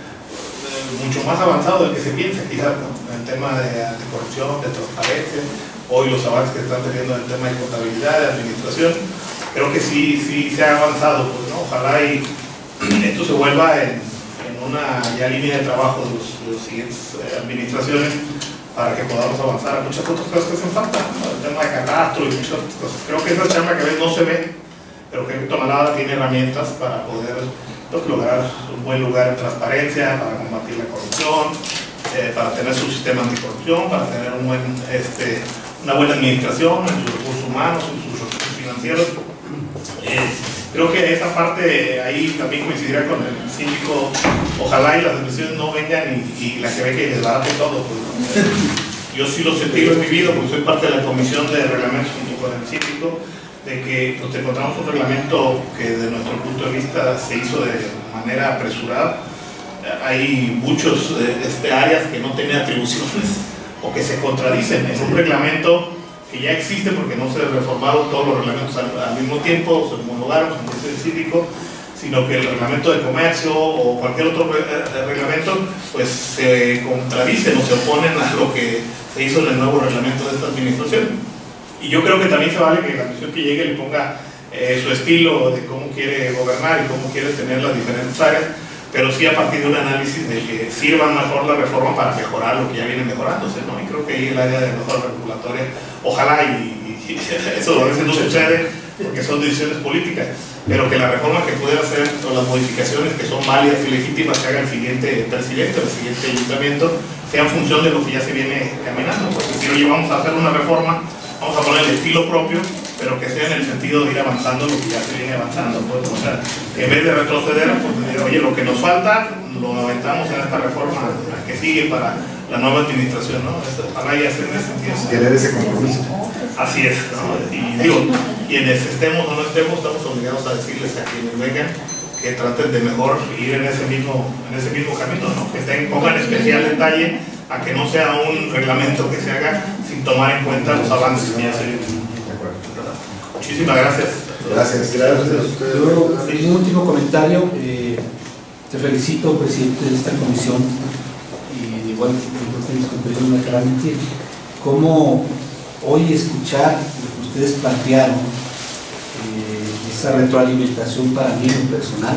mucho más avanzado del que se piensa, quizás, ¿no? En el tema de anticorrupción, de transparencia, hoy los avances que están teniendo en el tema de contabilidad, de administración, creo que sí, sí se ha avanzado, pues, ¿no? Ojalá y esto se vuelva en, en una ya línea de trabajo de, los, de las siguientes eh, administraciones, para que podamos avanzar a muchas otras cosas que hacen falta, ¿no? El tema de catastro y muchas otras cosas. Creo que esa chamba que a veces no se ve, pero que Tonalá tiene herramientas para poder pues, lograr un buen lugar en transparencia, para combatir la corrupción, eh, para tener su sistema anticorrupción, para tener un buen, este, una buena administración en sus recursos humanos, en sus recursos financieros. Eh, creo que esa parte ahí también coincidirá con el síndico. Ojalá y las administraciones no vengan y, y la que ve que desbarate todo. Pues, ¿no? Yo sí lo sentí, lo he vivido, porque soy parte de la comisión de reglamentos junto con el síndico, de que pues, encontramos un reglamento que desde nuestro punto de vista se hizo de manera apresurada. Hay muchas este, áreas que no tienen atribuciones o que se contradicen. Es un reglamento que ya existe porque no se reformaron todos los reglamentos al, al mismo tiempo, se homologaron, como dice el síndico, sino que el reglamento de comercio o cualquier otro reglamento pues se contradicen o se oponen a lo que se hizo en el nuevo reglamento de esta administración. Y yo creo que también se vale que la administración que llegue le ponga eh, su estilo de cómo quiere gobernar y cómo quiere tener las diferentes áreas, pero sí a partir de un análisis de que sirva mejor la reforma para mejorar lo que ya viene mejorándose, ¿no? Y creo que ahí el área de mejora regulatoria, ojalá y, y, y eso a veces no sucede porque son decisiones políticas, pero que la reforma que pudiera hacer o las modificaciones que son válidas y legítimas que haga el siguiente presidente o el siguiente ayuntamiento sea en función de lo que ya se viene caminando, porque si lo llevamos a hacer una reforma vamos a poner el estilo propio, pero que sea en el sentido de ir avanzando lo que ya se viene avanzando. Pues, o sea, en vez de retroceder, pues decir, oye, lo que nos falta lo aventamos en esta reforma que sigue para la nueva administración, ¿no? Ojalá y hacer en ese sentido. Tener ese compromiso. Así es, ¿no? Y digo, quienes estemos o no estemos, estamos obligados a decirles a quienes vengan que traten de mejor ir en ese mismo, en ese mismo camino, ¿no? Que estén, pongan especial detalle a que no sea un reglamento que se haga sin tomar en cuenta los avances que ya se vienen. Muchísimas gracias. Gracias. Gracias a ustedes. Yo, un último comentario. Eh, te felicito, presidente de esta comisión, y igual que mis compañeros me acaban de mentir, cómo hoy escuchar lo que ustedes plantearon, eh, esa retroalimentación para mí en personal,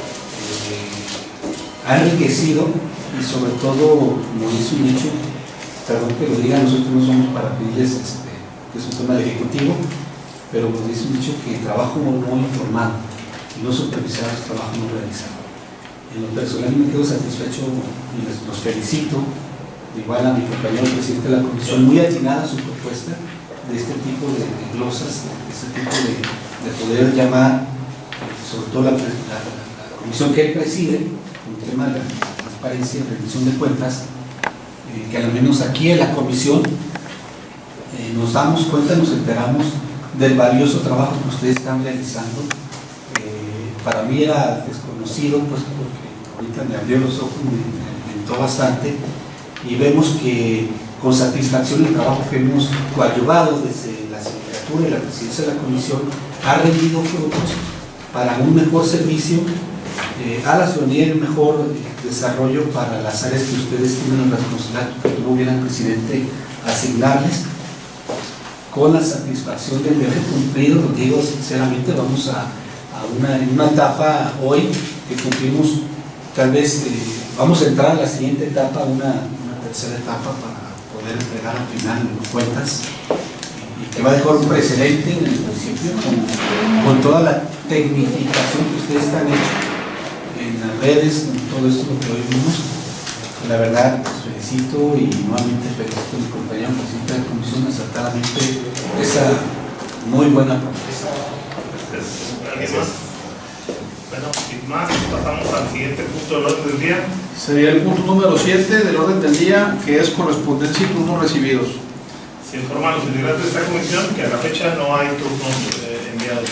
eh, ha enriquecido y sobre todo, como dice un dicho, perdón que lo diga, nosotros no somos para pedirles, este, que es un tema del Ejecutivo, pero nos dice un dicho que trabajo no informado y no supervisado es trabajo no realizado. En lo personal me quedo satisfecho y les, los felicito, igual a mi compañero presidente de la comisión, muy atinada su propuesta de este tipo de, de glosas, de este tipo de, de poder llamar, sobre todo la, la, la comisión que él preside, el tema de la transparencia y rendición de cuentas, eh, que al menos aquí en la comisión eh, nos damos cuenta, nos enteramos del valioso trabajo que ustedes están realizando. Eh, para mí era desconocido, pues porque ahorita me abrió los ojos, me, me alentó bastante, y vemos que con satisfacción el trabajo que hemos coadyuvado desde la Secretaría y la Presidencia de la Comisión ha rendido frutos para un mejor servicio eh, a la ciudadanía y un mejor eh, desarrollo para las áreas que ustedes tienen la responsabilidad que tuvieran, presidente, asignarles. Con la satisfacción de haber cumplido, lo digo sinceramente, vamos a, a una, en una etapa hoy que cumplimos, tal vez eh, vamos a entrar a la siguiente etapa, una, una tercera etapa para poder entregar al final las cuentas, y, y que va a dejar un precedente en el municipio con, con toda la tecnificación que ustedes han hecho en las redes, en todo esto lo que hoy vimos. La verdad, los felicito y nuevamente felicito a mi compañero presidente de la comisión acertadamente esa muy buena propuesta. ¿Alguien más? Bueno, sin más, pasamos al siguiente punto del orden del día. Sería el punto número siete del orden del día, que es correspondencia y turnos recibidos. Se informa a los integrantes de esta comisión que a la fecha no hay turnos eh, enviados.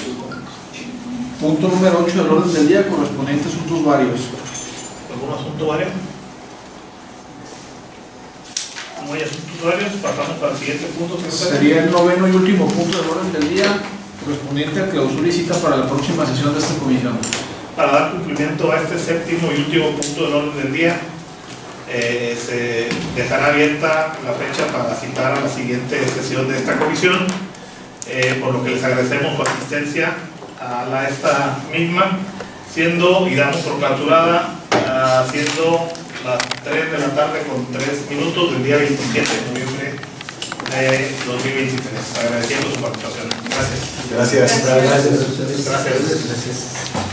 Punto número ocho del orden del día, correspondiente a asuntos varios. ¿Algún asunto varios? No hay asuntos varios, pasamos al siguiente punto. Sería el noveno y último punto del orden del día, correspondiente a clausura y cita para la próxima sesión de esta comisión. Para dar cumplimiento a este séptimo y último punto del orden del día, eh, se dejará abierta la fecha para citar a la siguiente sesión de esta comisión, eh, por lo que les agradecemos su asistencia a la, esta misma, siendo y damos por clausurada, uh, siendo las tres de la tarde con tres minutos del día veintisiete de noviembre de dos mil veintitrés. Agradeciendo su participación. Gracias. Gracias. Gracias a ustedes. Gracias. Gracias.